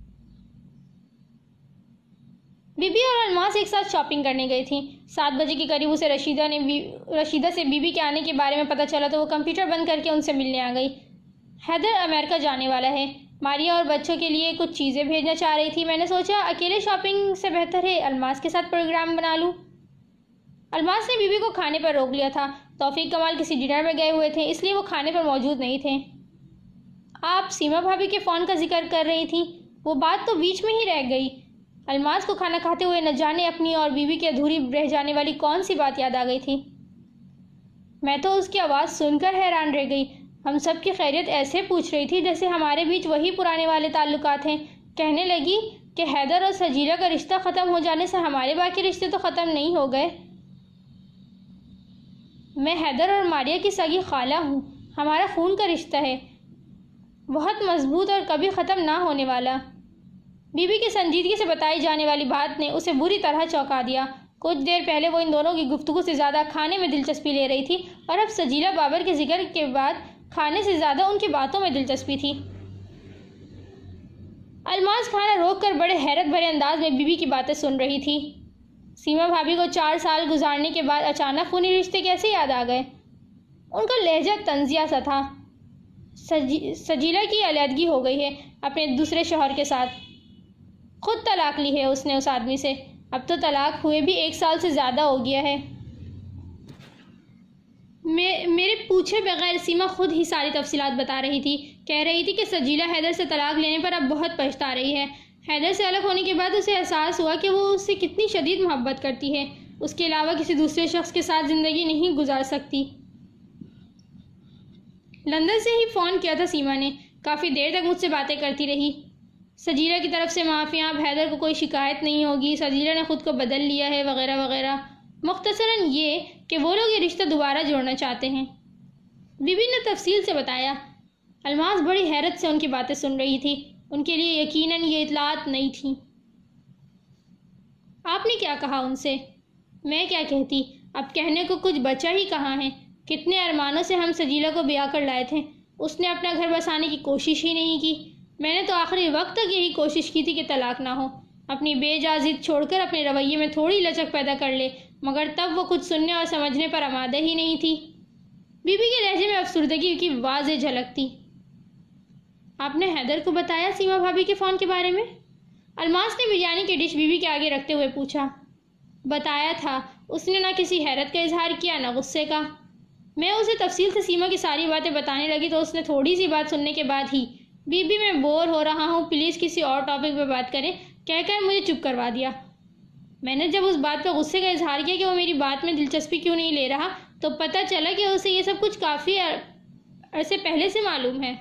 بی بی اور الماس ایک ساتھ شاپنگ کرنے گئی تھیں. 7 بجے کے قریب اسے رشیدہ سے بی بی کے آنے کے بارے میں پتہ چلا تو وہ کمپیوٹر بند کر کے ان سے ملنے آ گئی. حیدر امریکہ جانے والا ہے. ماریا اور بچوں کے لیے کچھ چیزیں بھیجنا چاہ رہی تھی. میں نے سوچا اکیلے شاپنگ سے بہتر ہے الماس کے ساتھ پروگرام بنا لوں. الماس نے بی بی کو کھانے پر روک لیا تھا. توفیق کمال کسی ڈنر میں گئے ہوئے تھے اس لیے وہ کھانے پر موجود نہیں تھے. آپ سیما بھابھی کے فون کا ذکر کر رہی تھیں، وہ بات تو بیچ میں ہی رہ گئی۔ الماس کو کھانا کھاتے ہوئے نہ جانے اپنی اور بیوی کی ادھوری رہ جانے والی کون سی بات یاد آ گئی تھی۔ میں تو اس کی آواز سن کر حیران رہ گئی۔ ہم سب کی خیریت ایسے پوچھ رہی تھی جیسے ہمارے بیچ وہی پرانے والے تعلقات ہیں۔ کہنے لگی کہ حیدر اور سجیلہ کا رشتہ ختم ہو جانے سے ہمارے باقی رشتے تو ختم نہیں ہو گئے۔ میں حیدر اور ماریہ کی سگی خالہ ہوں، ہمارا خون کا رشتہ ہے، بہت مضبوط اور کبھی ختم نہ ہونے والا۔ بی بی کی سنجیدگی سے بتائی جانے والی بات نے اسے بری طرح چونکا دیا۔ کچھ دیر پہلے وہ ان دونوں کی گفتگو سے زیادہ کھانے میں دلچسپی لے رہی تھی اور اب سجیلہ بابر کے ذکر کے بعد کھانے سے زیادہ ان کی باتوں میں دلچسپی تھی۔ الماس کھانا روک کر بڑے حیرت بھرے انداز میں بی بی کی باتیں سن رہی تھی۔ سیما بھابھی کو 4 سال گزارنے کے بعد اچانک خونی رشتے کیسے یاد آ گئے؟ ان کا لہجہ طنزیہ سا تھا۔ سجیلہ کی علیحدگی ہو گئی ہے اپنے دوسرے شوہر کے ساتھ، خود طلاق لی ہے اس نے اس آدمی سے، اب تو طلاق ہوئے بھی 1 سال سے زیادہ ہو گیا ہے۔ میرے پوچھے بغیر سیما خود ہی ساری تفصیلات بتا رہی تھی۔ کہہ رہی تھی کہ سجیلہ حیدر سے طلاق لینے پر اب بہت پچھتا رہی ہے۔ حیدر سے الگ ہونے کے بعد اسے احساس ہوا کہ وہ اس سے کتنی شدید محبت کرتی ہے، اس کے علاوہ کسی دوسرے شخص کے ساتھ زندگی نہیں گزار سکتی۔ لندن سے ہی فون کیا تھا سیما نے، کافی دیر تک مجھ سے باتیں کرتی رہی۔ سجیلہ کی طرف سے معافیاں، اب حیدر کو کوئی شکایت نہیں ہوگی، سجیلہ نے خود کو بدل لیا ہے، وغیرہ وغیرہ۔ مختصراً یہ کہ وہ لوگ یہ رشتہ دوبارہ جوڑنا چاہتے ہیں۔ بی بی نے تفصیل سے بتایا۔ الماس بڑی حیرت سے ان کی باتیں سن رہی تھی، ان کے لیے یقیناً یہ اطلاعات نہیں تھیں۔ آپ نے کیا کہا ان سے؟ میں کیا کہتی، اب کہنے کو کچھ بچا ہی کہاں ہے۔ کتنے ارمانوں سے ہم سجیلہ کو بیاہ کر لائے تھے، اس نے اپنا گھر بسانے کی کوشش ہی نہیں کی۔ میں نے تو آخری وقت تک یہی کوشش کی تھی کہ طلاق نہ ہو، اپنی بے جا ضد چھوڑ کر اپنے رویے میں تھوڑی لچک پیدا کر لے، مگر تب وہ کچھ سننے اور سمجھنے پر آمادہ ہی نہیں تھی۔ بی بی کے لہجے میں افسردگی کی واضح جھلک تھی۔ آپ نے حیدر کو بتایا سیما بھابھی کے فون کے بارے میں؟ الماس نے بریانی کی ڈش بی بی کے آگے رکھتے ہوئے پوچھا۔ بتایا تھا، اس نے نہ کسی حیرت کا اظہار کیا نہ غصے کا۔ میں اسے تفصیل سے سیما کی ساری باتیں بتانے لگی تو اس نے تھوڑی سی بات سننے کے بعد ہی بی بی میں بور ہو رہا ہوں، پلیز کسی اور ٹاپک پہ بات کریں کہہ کر مجھے چپ کروا دیا۔ میں نے جب اس بات پہ غصے کا اظہار کیا کہ وہ میری بات میں دلچسپی کیوں نہیں لے رہا تو پتہ چلا کہ اسے یہ سب کچھ کافی عرصے پہلے سے معلوم ہے۔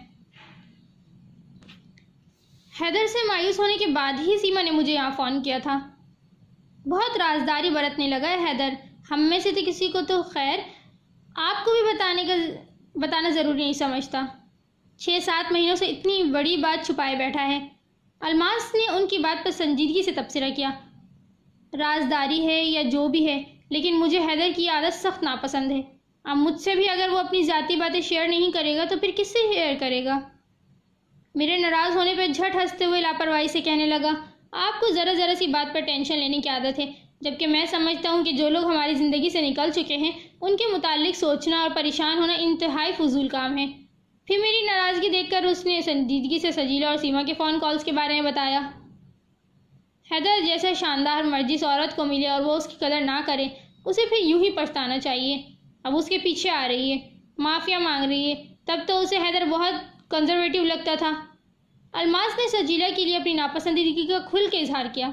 حیدر سے مایوس ہونے کے بعد ہی سیما نے مجھے یہاں فون کیا تھا۔ بہت رازداری برتنے لگا ہے حیدر، ہم میں سے تو کسی کو تو خیر آپ کو بھی بتانا ضروری نہیں سمجھتا۔ 6-7 مہینوں سے اتنی بڑی بات چھپائے بیٹھا ہے۔ الماس نے ان کی بات پر سنجیدگی سے تبصرہ کیا۔ رازداری ہے یا جو بھی ہے، لیکن مجھے حیدر کی عادت سخت ناپسند ہے۔ اب مجھ سے بھی اگر وہ اپنی ذاتی باتیں شیئر نہیں کرے گا تو پھر کس سے شیئر کرے گا؟ میرے ناراض ہونے پہ جھٹ ہنستے ہوئے لاپرواہی سے کہنے لگا، آپ کو ذرا سی بات پر ٹینشن لینے کی عادت ہے، جبکہ میں سمجھتا ہوں کہ جو لوگ ہماری زندگی سے نکل چکے ہیں ان کے متعلق سوچنا اور پریشان ہونا انتہائی فضول کام ہے۔ پھر میری ناراضگی دیکھ کر اس نے سنجیدگی سے سجیلہ اور سیما کے فون کالز کے بارے میں بتایا۔ حیدر جیسے شاندار مرجس عورت کو ملے اور وہ اس کی قدر نہ کرے، اسے پھر یوں ہی پچھتانا چاہیے۔ اب اس کے پیچھے آ رہی ہے، معافیا مانگ رہی ہے، تب تو اسے حیدر بہت کنزرویٹو لگتا تھا۔ الماس نے سجیلہ کے لیے اپنی ناپسندیدگی کا کھل کے اظہار کیا۔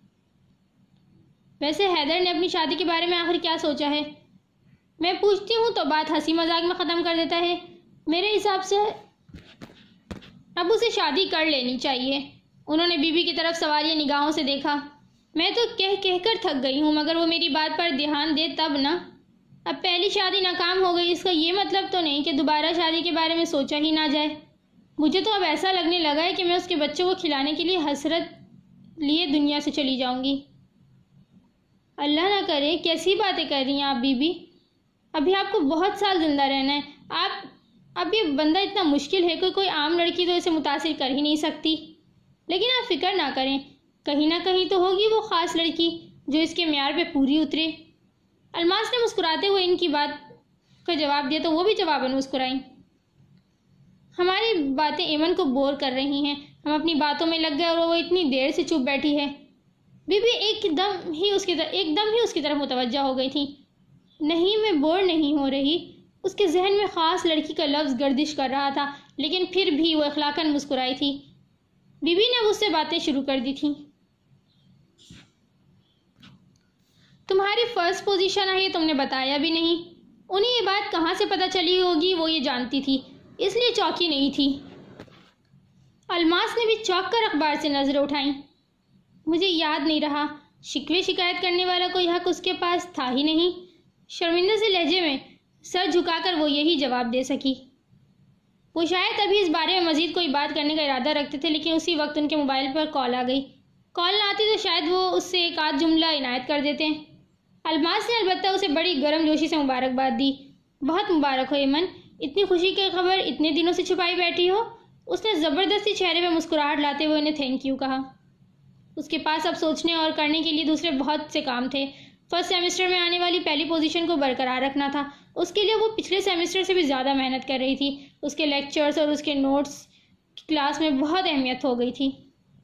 ویسے حیدر نے اپنی شادی کے بارے میں آخر کیا سوچا ہے؟ میں پوچھتی ہوں تو بات ہنسی مذاق میں ختم کر دیتا ہے۔ میرے حساب سے اب اسے شادی کر لینی چاہیے۔ انہوں نے بی بی کی طرف سوالیہ نگاہوں سے دیکھا۔ میں تو کہہ کر تھک گئی ہوں، مگر وہ میری بات پر دھیان دے تب نا۔ اب پہلی شادی ناکام ہو گئی، اس کا یہ مطلب تو نہیں کہ دوبارہ شادی کے بارے میں سوچا ہی نہ جائے۔ مجھے تو اب ایسا لگنے لگا ہے کہ میں اس کے بچوں کو کھلانے کے لیے حسرت لیے دنیا سے چلی جاؤں گی۔ اللہ نہ کرے، کیسی باتیں کر رہی ہیں آپ بی بی؟ ابھی آپ کو بہت سال زندہ رہنا ہے۔ اب یہ بندہ اتنا مشکل ہے کہ کوئی عام لڑکی تو اسے متاثر کر ہی نہیں سکتی۔ لیکن آپ فکر نہ کریں، کہیں نہ کہیں تو ہوگی وہ خاص لڑکی جو اس کے معیار پہ پوری اترے۔ الماس نے مسکراتے ہوئے ان کی بات کا جواب دیا تو وہ بھی جواباً مسکرائیں۔ ہماری باتیں ایمن کو بور کر رہی ہیں، ہم اپنی باتوں میں لگ گئے اور وہ اتنی دیر سے چپ بیٹھی ہے۔ بی بی ایک دم ہی اس کی طرف متوجہ ہو گئی تھی۔ نہیں، میں بور نہیں ہو رہی، اس کے ذہن میں خاص لڑکی کا لفظ گردش کر رہا تھا، لیکن پھر بھی وہ اخلاقاً مسکرائی تھی۔ بی بی نے اس سے باتیں شروع کر دی تھیں۔ تمہاری فرسٹ پوزیشن ہے، تم نے بتایا بھی نہیں۔ انہیں یہ بات کہاں سے پتہ چلی ہوگی؟ وہ یہ جانتی تھی، اس لیے چوکی نہیں تھی۔ الماس نے بھی چوک کر اخبار سے نظریں اٹھائیں۔ مجھے یاد نہیں رہا، شکوے شکایت کرنے والا کوئی حق اس کے پاس تھا ہی نہیں۔ شرمندہ سے لہجے میں سر جھکا کر وہ یہی جواب دے سکی۔ وہ شاید ابھی اس بارے میں مزید کوئی بات کرنے کا ارادہ رکھتے تھے، لیکن اسی وقت ان کے موبائل پر کال آ گئی۔ کال نہ آتی تو شاید وہ اس سے ایک آدھ جملہ عنایت کر دیتے۔ الماس نے البتہ اسے بڑی گرم جوشی سے مبارکباد دی۔ بہت مبارک ہو ایمن، اتنی خوشی کی خبر اتنے دنوں سے چھپائی بیٹھی ہو۔ اس نے زبردستی چہرے پہ مسکراہٹ لاتے ہوئے انہیں تھینک یو کہا۔ اس کے پاس اب سوچنے اور کرنے کے لیے دوسرے بہت سے کام تھے۔ فرسٹ سیمسٹر میں آنے والی پہلی پوزیشن کو برقرار رکھنا تھا۔ اس کے لیے وہ پچھلے سیمسٹر سے بھی زیادہ محنت کر رہی تھی۔ اس کے لیکچرز اور اس کے نوٹس کلاس میں بہت اہمیت ہو گئی تھی۔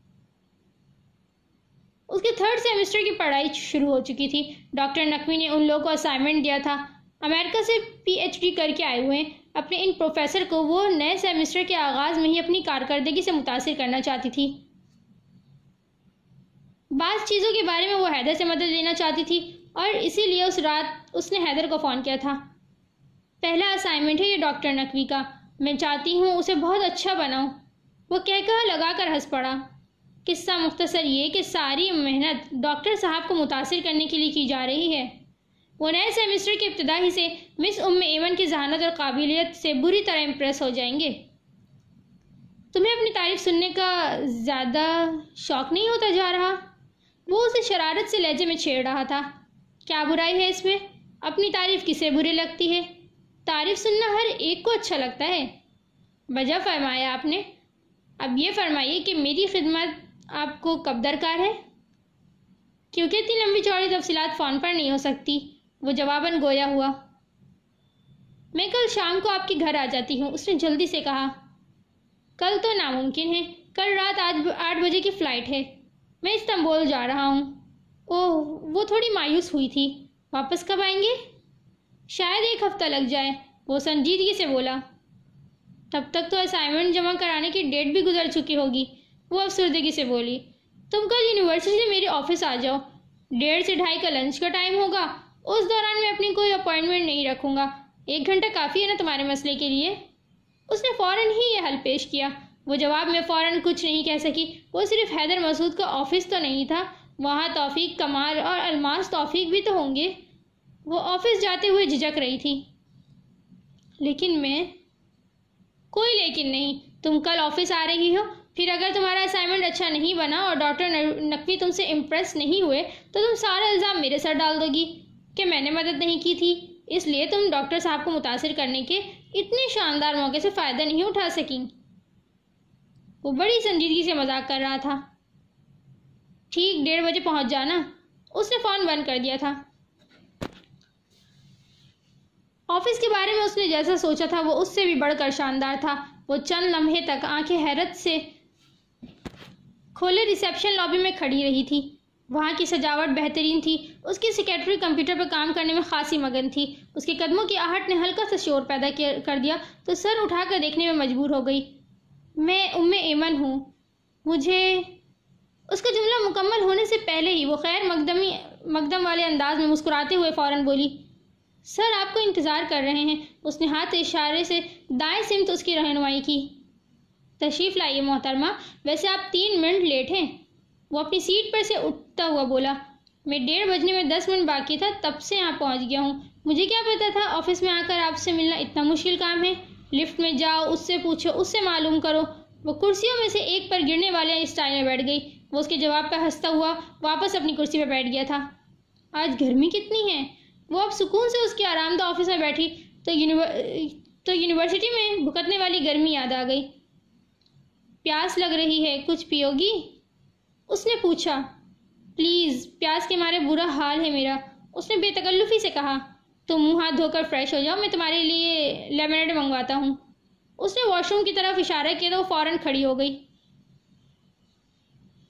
اس کے تھرڈ سیمسٹر کی پڑھائی شروع ہو چکی تھی۔ ڈاکٹر نقوی نے ان لوگوں کو اسائنمنٹ دیا تھا۔ امریکہ سے پی ایچ ڈی کر کے آئے ہوئے ہیں۔ اپنے ان پروفیسر کو وہ نئے سیمسٹر کے آغاز میں ہی اپنی کارکردگی سے متاثر کرنا چاہتی تھی۔ بعض چیزوں کے بارے میں وہ حیدر سے مدد لینا چاہتی تھی، اور اسی لیے اس رات اس نے حیدر کو فون کیا تھا۔ پہلا اسائنمنٹ ہے یہ ڈاکٹر نقوی کا، میں چاہتی ہوں اسے بہت اچھا بناؤں۔ وہ کہہ لگا کر ہنس پڑا۔ قصہ مختصر یہ کہ ساری محنت ڈاکٹر صاحب کو متاثر کرنے کے لیے کی جا رہی ہے۔ وہ نئے سیمسٹر کے ابتدا ہی سے مس ایمن کی ذہانت اور قابلیت سے بری طرح امپریس ہو جائیں گے۔ تمہیں اپنی تعریف سننے کا زیادہ شوق نہیں ہوتا جا رہا؟ وہ اسے شرارت سے لہجے میں چھیڑ رہا تھا۔ کیا برائی ہے اس میں؟ اپنی تعریف کسے بری لگتی ہے؟ تعریف سننا ہر ایک کو اچھا لگتا ہے۔ بجا فرمایا آپ نے۔ اب یہ فرمائیے کہ میری خدمت آپ کو کب درکار ہے؟ کیونکہ اتنی لمبی چوڑی تفصیلات فون پر نہیں ہو سکتی، وہ جواباً گویا ہوا۔ میں کل شام کو آپ کے گھر آ جاتی ہوں، اس نے جلدی سے کہا۔ کل تو ناممکن ہے، کل رات 8 بجے کی فلائٹ ہے، میں استنبول جا رہا ہوں۔ اوہ، وہ تھوڑی مایوس ہوئی تھی۔ واپس کب آئیں گے؟ شاید 1 ہفتہ لگ جائے، وہ سنجیدگی سے بولا۔ تب تک تو اسائنمنٹ جمع کرانے کی ڈیٹ بھی گزر چکی ہوگی، وہ افسردگی سے بولی۔ تم کل یونیورسٹی سے میرے آفس آ جاؤ، 1:30 سے 2:30 کا لنچ کا ٹائم ہوگا، اس دوران میں اپنی کوئی اپوائنٹمنٹ نہیں رکھوں گا۔ 1 گھنٹہ کافی ہے نا تمہارے مسئلے کے لیے؟ اس نے فوراً ہی یہ حل پیش کیا۔ وہ جواب میں فوراً کچھ نہیں کہہ سکی۔ وہ صرف حیدر مسعود کا آفس تو نہیں تھا، وہاں توفیق، کمال اور الماس توفیق بھی تو ہوں گے۔ وہ آفس جاتے ہوئے جھجک رہی تھی۔ لیکن میں… کوئی لیکن نہیں، تم کل آفس آ رہی ہو، پھر اگر تمہارا اسائنمنٹ اچھا نہیں بنا اور ڈاکٹر نقوی تم سے امپریس نہیں ہوئے تو تم سارا الزام میرے سر ڈال دو گی کہ میں نے مدد نہیں کی تھی، اس لیے تم ڈاکٹر صاحب کو متاثر کرنے کے اتنے شاندار موقع سے فائدہ نہیں اٹھا سکیں۔ وہ بڑی سنجیدگی سے مذاق کر رہا تھا۔ ٹھیک 1:30 بجے پہنچ جانا۔ اس نے فون بند کر دیا تھا۔ آفس کے بارے میں اس نے جیسا سوچا تھا وہ اس سے بھی بڑھ کر شاندار تھا۔ وہ چند لمحے تک آنکھیں حیرت سے کھولے ریسیپشن لابی میں کھڑی رہی تھی۔ وہاں کی سجاوٹ بہترین تھی۔ اس کی سیکریٹری کمپیوٹر پر کام کرنے میں خاصی مگن تھی۔ اس کے قدموں کی آہٹ نے ہلکا سا شور پیدا کر دیا تو سر اٹھا کر دیکھنے میں مجبور ہو گئی۔ میں ایمن ہوں، مجھے… اس کا جملہ مکمل ہونے سے پہلے ہی وہ خیر مقدم والے انداز میں مسکراتے ہوئے فوراً بولی، سر آپ کو انتظار کر رہے ہیں۔ اس نے ہاتھ اشارے سے دائیں سمت اس کی رہنمائی کی۔ تشریف لائیے محترمہ، ویسے آپ 3 منٹ لیٹ ہیں۔ وہ اپنی سیٹ پر سے اٹھتا ہوا بولا، میں 1:30 بجنے میں 10 منٹ باقی تھا تب سے یہاں پہنچ گیا ہوں۔ مجھے کیا پتا تھا آفس میں آ کر آپ سے ملنا اتنا مشکل کام ہے۔ لفٹ میں جاؤ، اس سے پوچھو، اس سے معلوم کرو۔ وہ کرسیوں میں سے ایک پر گرنے والے اسٹائل میں بیٹھ گئی۔ وہ اس کے جواب پر ہنستا ہوا واپس اپنی کرسی پر بیٹھ گیا تھا۔ آج گرمی کتنی ہے؟ وہ اب سکون سے اس کے آرام دہ آفس میں بیٹھی تو یونیورسٹی میں بھکتنے والی گرمی یاد آ گئی۔ پیاس لگ رہی ہے، کچھ پیو گی؟ اس نے پوچھا۔ پلیز، پیاس کے مارے برا حال ہے میرا، اس نے بے تکلفی سے کہا۔ تم منہ ہاتھ دھو کر فریش ہو جاؤ، میں تمہارے لیے لیمنیڈ منگواتا ہوں۔ اس نے واش روم کی طرف اشارہ کیا تو وہ فوراً کھڑی ہو گئی۔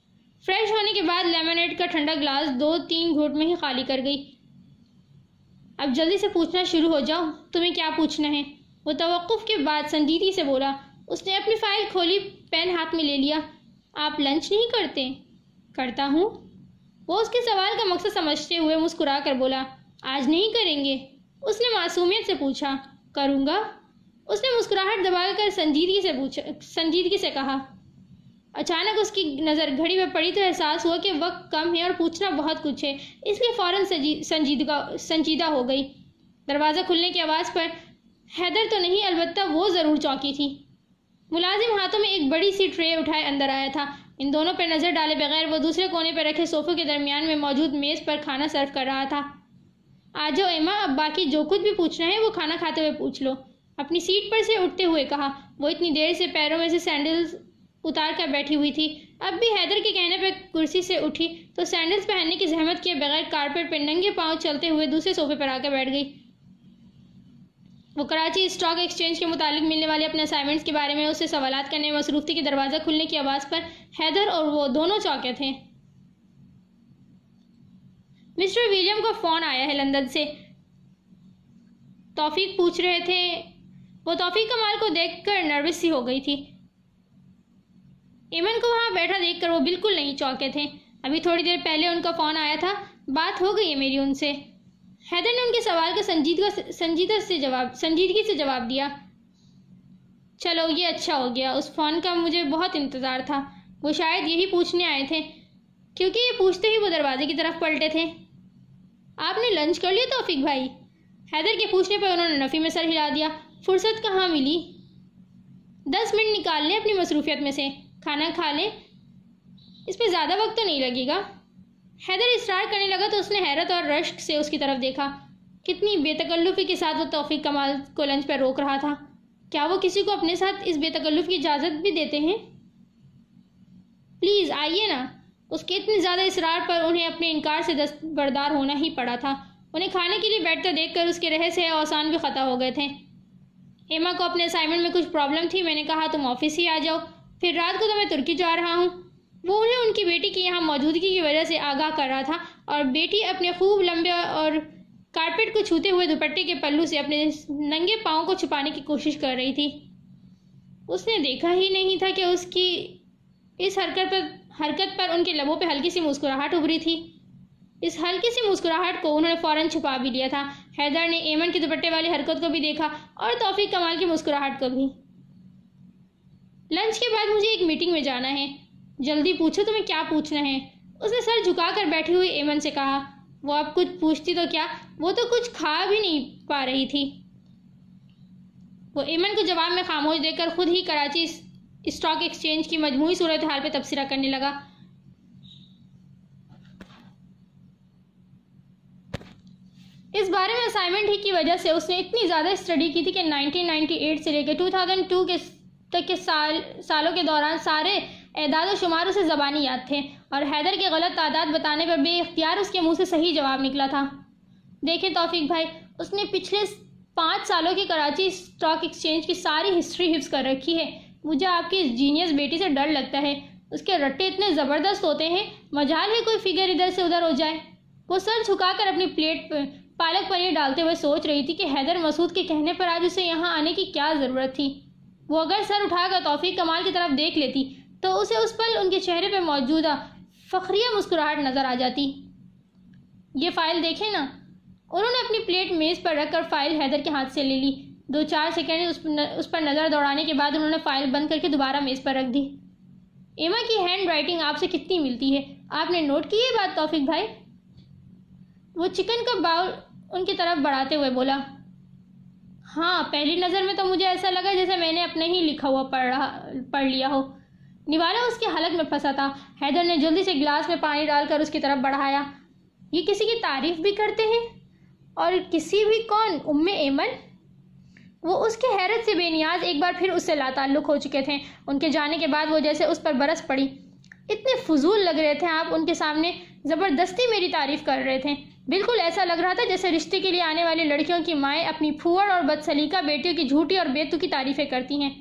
فریش ہونے کے بعد لیمنیڈ کا ٹھنڈا گلاس 2-3 گھونٹ میں ہی خالی کر گئی۔ اب جلدی سے پوچھنا شروع ہو جاؤ، تمہیں کیا پوچھنا ہے؟ وہ توقف کے بعد سنجیدگی سے بولا۔ اس نے اپنی فائل کھولی، پین ہاتھ میں لے لیا۔ آپ لنچ نہیں کرتے؟ کرتا ہوں۔ وہ اس کے سوال کا مقصد سمجھتے ہوئے مسکرا کر بولا۔ آج نہیں کریں گے؟ اس نے معصومیت سے پوچھا۔ کروں گا، اس نے مسکراہٹ دبا کر سنجیدگی سے کہا۔ اچانک اس کی نظر گھڑی پہ پڑی تو احساس ہوا کہ وقت کم ہے اور پوچھنا بہت کچھ ہے، اس لیے فوراً سنجیدہ ہو گئی۔ دروازہ کھلنے کی آواز پر حیدر تو نہیں، البتہ وہ ضرور چونکی تھی۔ ملازم ہاتھوں میں ایک بڑی سی ٹرے اٹھائے اندر آیا تھا۔ ان دونوں پر نظر ڈالے بغیر وہ دوسرے کونے پر رکھے صوفوں کے درمیان میں موجود میز پر کھانا سرو کر رہا تھا۔ آ جاؤ ایما، اب باقی جو کچھ بھی پوچھنا ہے وہ کھانا کھاتے ہوئے پوچھ لو، اپنی سیٹ پر سے اٹھتے ہوئے کہا۔ وہ اتنی دیر سے پیروں میں سے سینڈلز اتار کر بیٹھی ہوئی تھی، اب بھی حیدر کے کہنے پر کرسی سے اٹھی تو سینڈلز پہننے کی زحمت کیے بغیر کارپیٹ پر ننگے پاؤں چلتے ہوئے دوسرے صوفے پر آ کر بیٹھ گئی۔ وہ کراچی اسٹاک ایکسچینج کے متعلق ملنے والے اپنے اسائنمنٹس کے بارے میں اس سے سوالات کرنے میں مصروف تھی کہ دروازہ کھلنے کی آواز پر حیدر اور وہ دونوں چونکے تھے۔ مسٹر ولیم کو فون آیا ہے لندن سے، توفیق پوچھ رہے تھے۔ وہ توفیق کمال کو دیکھ کر نروس سی ہو گئی تھی۔ ایمن کو وہاں بیٹھا دیکھ کر وہ بالکل نہیں چونکے تھے۔ ابھی تھوڑی دیر پہلے ان کا فون آیا تھا، بات ہو گئی ہے میری ان سے۔ حیدر نے ان کے سوال کا سنجیدگی سے جواب دیا۔ چلو یہ اچھا ہو گیا، اس فون کا مجھے بہت انتظار تھا۔ وہ شاید یہی پوچھنے آئے تھے، کیونکہ یہ پوچھتے ہی وہ دروازے کی طرف پلٹے تھے۔ آپ نے لنچ کر لیا توفیق بھائی؟ حیدر کے پوچھنے پر انہوں نے نفی میں سر ہلا دیا۔ فرصت کہاں ملی؟ 10 منٹ نکال لیں اپنی مصروفیت میں سے، کھانا کھا لیں، اس پہ زیادہ وقت تو نہیں لگے گا۔ حیدر اصرار کرنے لگا تو اس نے حیرت اور رشک سے اس کی طرف دیکھا۔ کتنی بے تکلفی کے ساتھ وہ توفیق کمال کو لنچ پر روک رہا تھا۔ کیا وہ کسی کو اپنے ساتھ اس بے تکلف کی اجازت بھی دیتے ہیں؟ پلیز آئیے نا۔ اس کے اتنے زیادہ اصرار پر انہیں اپنے انکار سے دستبردار ہونا ہی پڑا تھا۔ انہیں کھانے کے لیے بیٹھتے دیکھ کر اس کے رہے سے اوسان بھی خطا ہو گئے تھے۔ ایما کو اپنے اسائنمنٹ میں کچھ پرابلم تھی، میں نے کہا تم آفس ہی آ جاؤ، پھر رات کو تو میں ترکی جا رہا ہوں۔ وہ انہیں ان کی بیٹی کی یہاں موجودگی کی وجہ سے آگاہ کر رہا تھا، اور بیٹی اپنے خوب لمبے اور کارپیٹ کو چھوتے ہوئے دوپٹے کے پلو سے اپنے ننگے پاؤں کو چھپانے کی کوشش کر رہی تھی۔ اس نے دیکھا ہی نہیں تھا کہ اس کی اس حرکت پر ان کے لبوں پہ ہلکی سی مسکراہٹ ابھری تھی۔ اس ہلکی سی مسکراہٹ کو انہوں نے فوراً چھپا بھی لیا تھا۔ حیدر نے ایمن کی دوپٹے والی حرکت کو بھی دیکھا اور توفیق کمال کی مسکراہٹ کو بھی۔ لنچ کے بعد مجھے ایک میٹنگ میں جانا ہے، جلدی پوچھو تمہیں کیا پوچھنا ہے، اس نے سر جھکا کر بیٹھی ہوئی ایمن سے کہا۔ وہ اب کچھ پوچھتی تو کیا، وہ تو کچھ کھا بھی نہیں پا رہی تھی۔ وہ ایمن کو جواب میں خاموش دیکھ کر خود ہی کراچی اسٹاک ایکسچینج کی مجموعی صورتحال پہ تبصرہ کرنے لگا۔ اس بارے میں اسائنمنٹ ہی کی وجہ سے اس نے اتنی زیادہ اسٹڈی کی تھی کہ 1998 سے لے کے 2002 تک کے سالوں کے دوران سارے اعداد و شمار اسے زبانی یاد تھے، اور حیدر کے غلط تعداد بتانے پر بے اختیار اس کے منہ سے صحیح جواب نکلا تھا۔ دیکھیں توفیق بھائی، اس نے پچھلے 5 سالوں کی کراچی اسٹاک ایکسچینج کی ساری ہسٹری حفظ کر رکھی ہے۔ مجھے آپ کی اس جینیس بیٹی سے ڈر لگتا ہے، اس کے رٹے اتنے زبردست ہوتے ہیں، مجال ہے کوئی فگر ادھر سے ادھر ہو جائے۔ وہ سر جھکا کر اپنی پلیٹ پہ پالک پنیر ڈالتے ہوئے سوچ رہی تھی کہ حیدر مسعود کے کہنے پر آج اسے یہاں آنے کی کیا ضرورت تھی۔ وہ اگر سر اٹھا کر توفیق کمال کی طرف دیکھ لیتی تو اسے اس پل ان کے چہرے پہ موجودہ فخریہ مسکراہٹ نظر آ جاتی۔ یہ فائل دیکھیں نا۔ انہوں نے اپنی پلیٹ میز پر رکھ کر فائل حیدر کے ہاتھ سے لے لی۔ 2-4 سیکنڈ اس پر نظر دوڑانے کے بعد انہوں نے فائل بند کر کے دوبارہ میز پر رکھ دی۔ ایما کی ہینڈ رائٹنگ آپ سے کتنی ملتی ہے، آپ نے نوٹ کی یہ بات توفیق بھائی؟ وہ چکن کا باؤل ان کی طرف بڑھاتے ہوئے بولا۔ ہاں، پہلی نظر میں تو مجھے ایسا لگا جیسے میں نے اپنے ہی لکھا ہوا پڑھ لیا ہو۔ نوالا اس کے حلق میں پھنسا تھا۔ حیدر نے جلدی سے گلاس میں پانی ڈال کر اس کی طرف بڑھایا۔ یہ کسی کی تعریف بھی کرتے ہیں؟ اور کسی بھی کون؟ ایمن؟ وہ اس کی حیرت سے بے نیاز ایک بار پھر اس سے لاتعلق ہو چکے تھے۔ ان کے جانے کے بعد وہ جیسے اس پر برس پڑی۔ اتنے فضول لگ رہے تھے آپ، ان کے سامنے زبردستی میری تعریف کر رہے تھے۔ بالکل ایسا لگ رہا تھا جیسے رشتے کے لیے آنے والی لڑکیوں کی مائیں اپنی پھوڑ اور بدسلیقہ بیٹیوں کی جھوٹی اور بیتوکی تعریفیں کرتی ہیں۔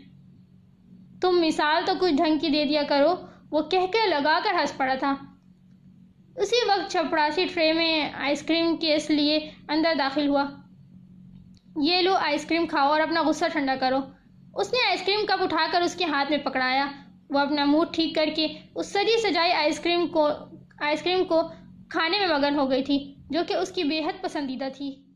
تم مثال تو کچھ ڈھنگ کی دے دیا کرو، وہ کہہ کے لگا کر ہنس پڑا تھا۔ اسی وقت چپڑاسی ٹرے میں آئس کریم کیس لیے اندر داخل ہوا۔ یہ لو آئس کریم کھاؤ اور اپنا غصہ ٹھنڈا کرو۔ اس نے آئس کریم کپ اٹھا کر اس کے ہاتھ میں پکڑایا۔ وہ اپنا منہ ٹھیک کر کے اس سجی سجائی آئس کریم کو کھانے میں مگن ہو گئی تھی، جو کہ اس کی بے حد پسندیدہ تھی۔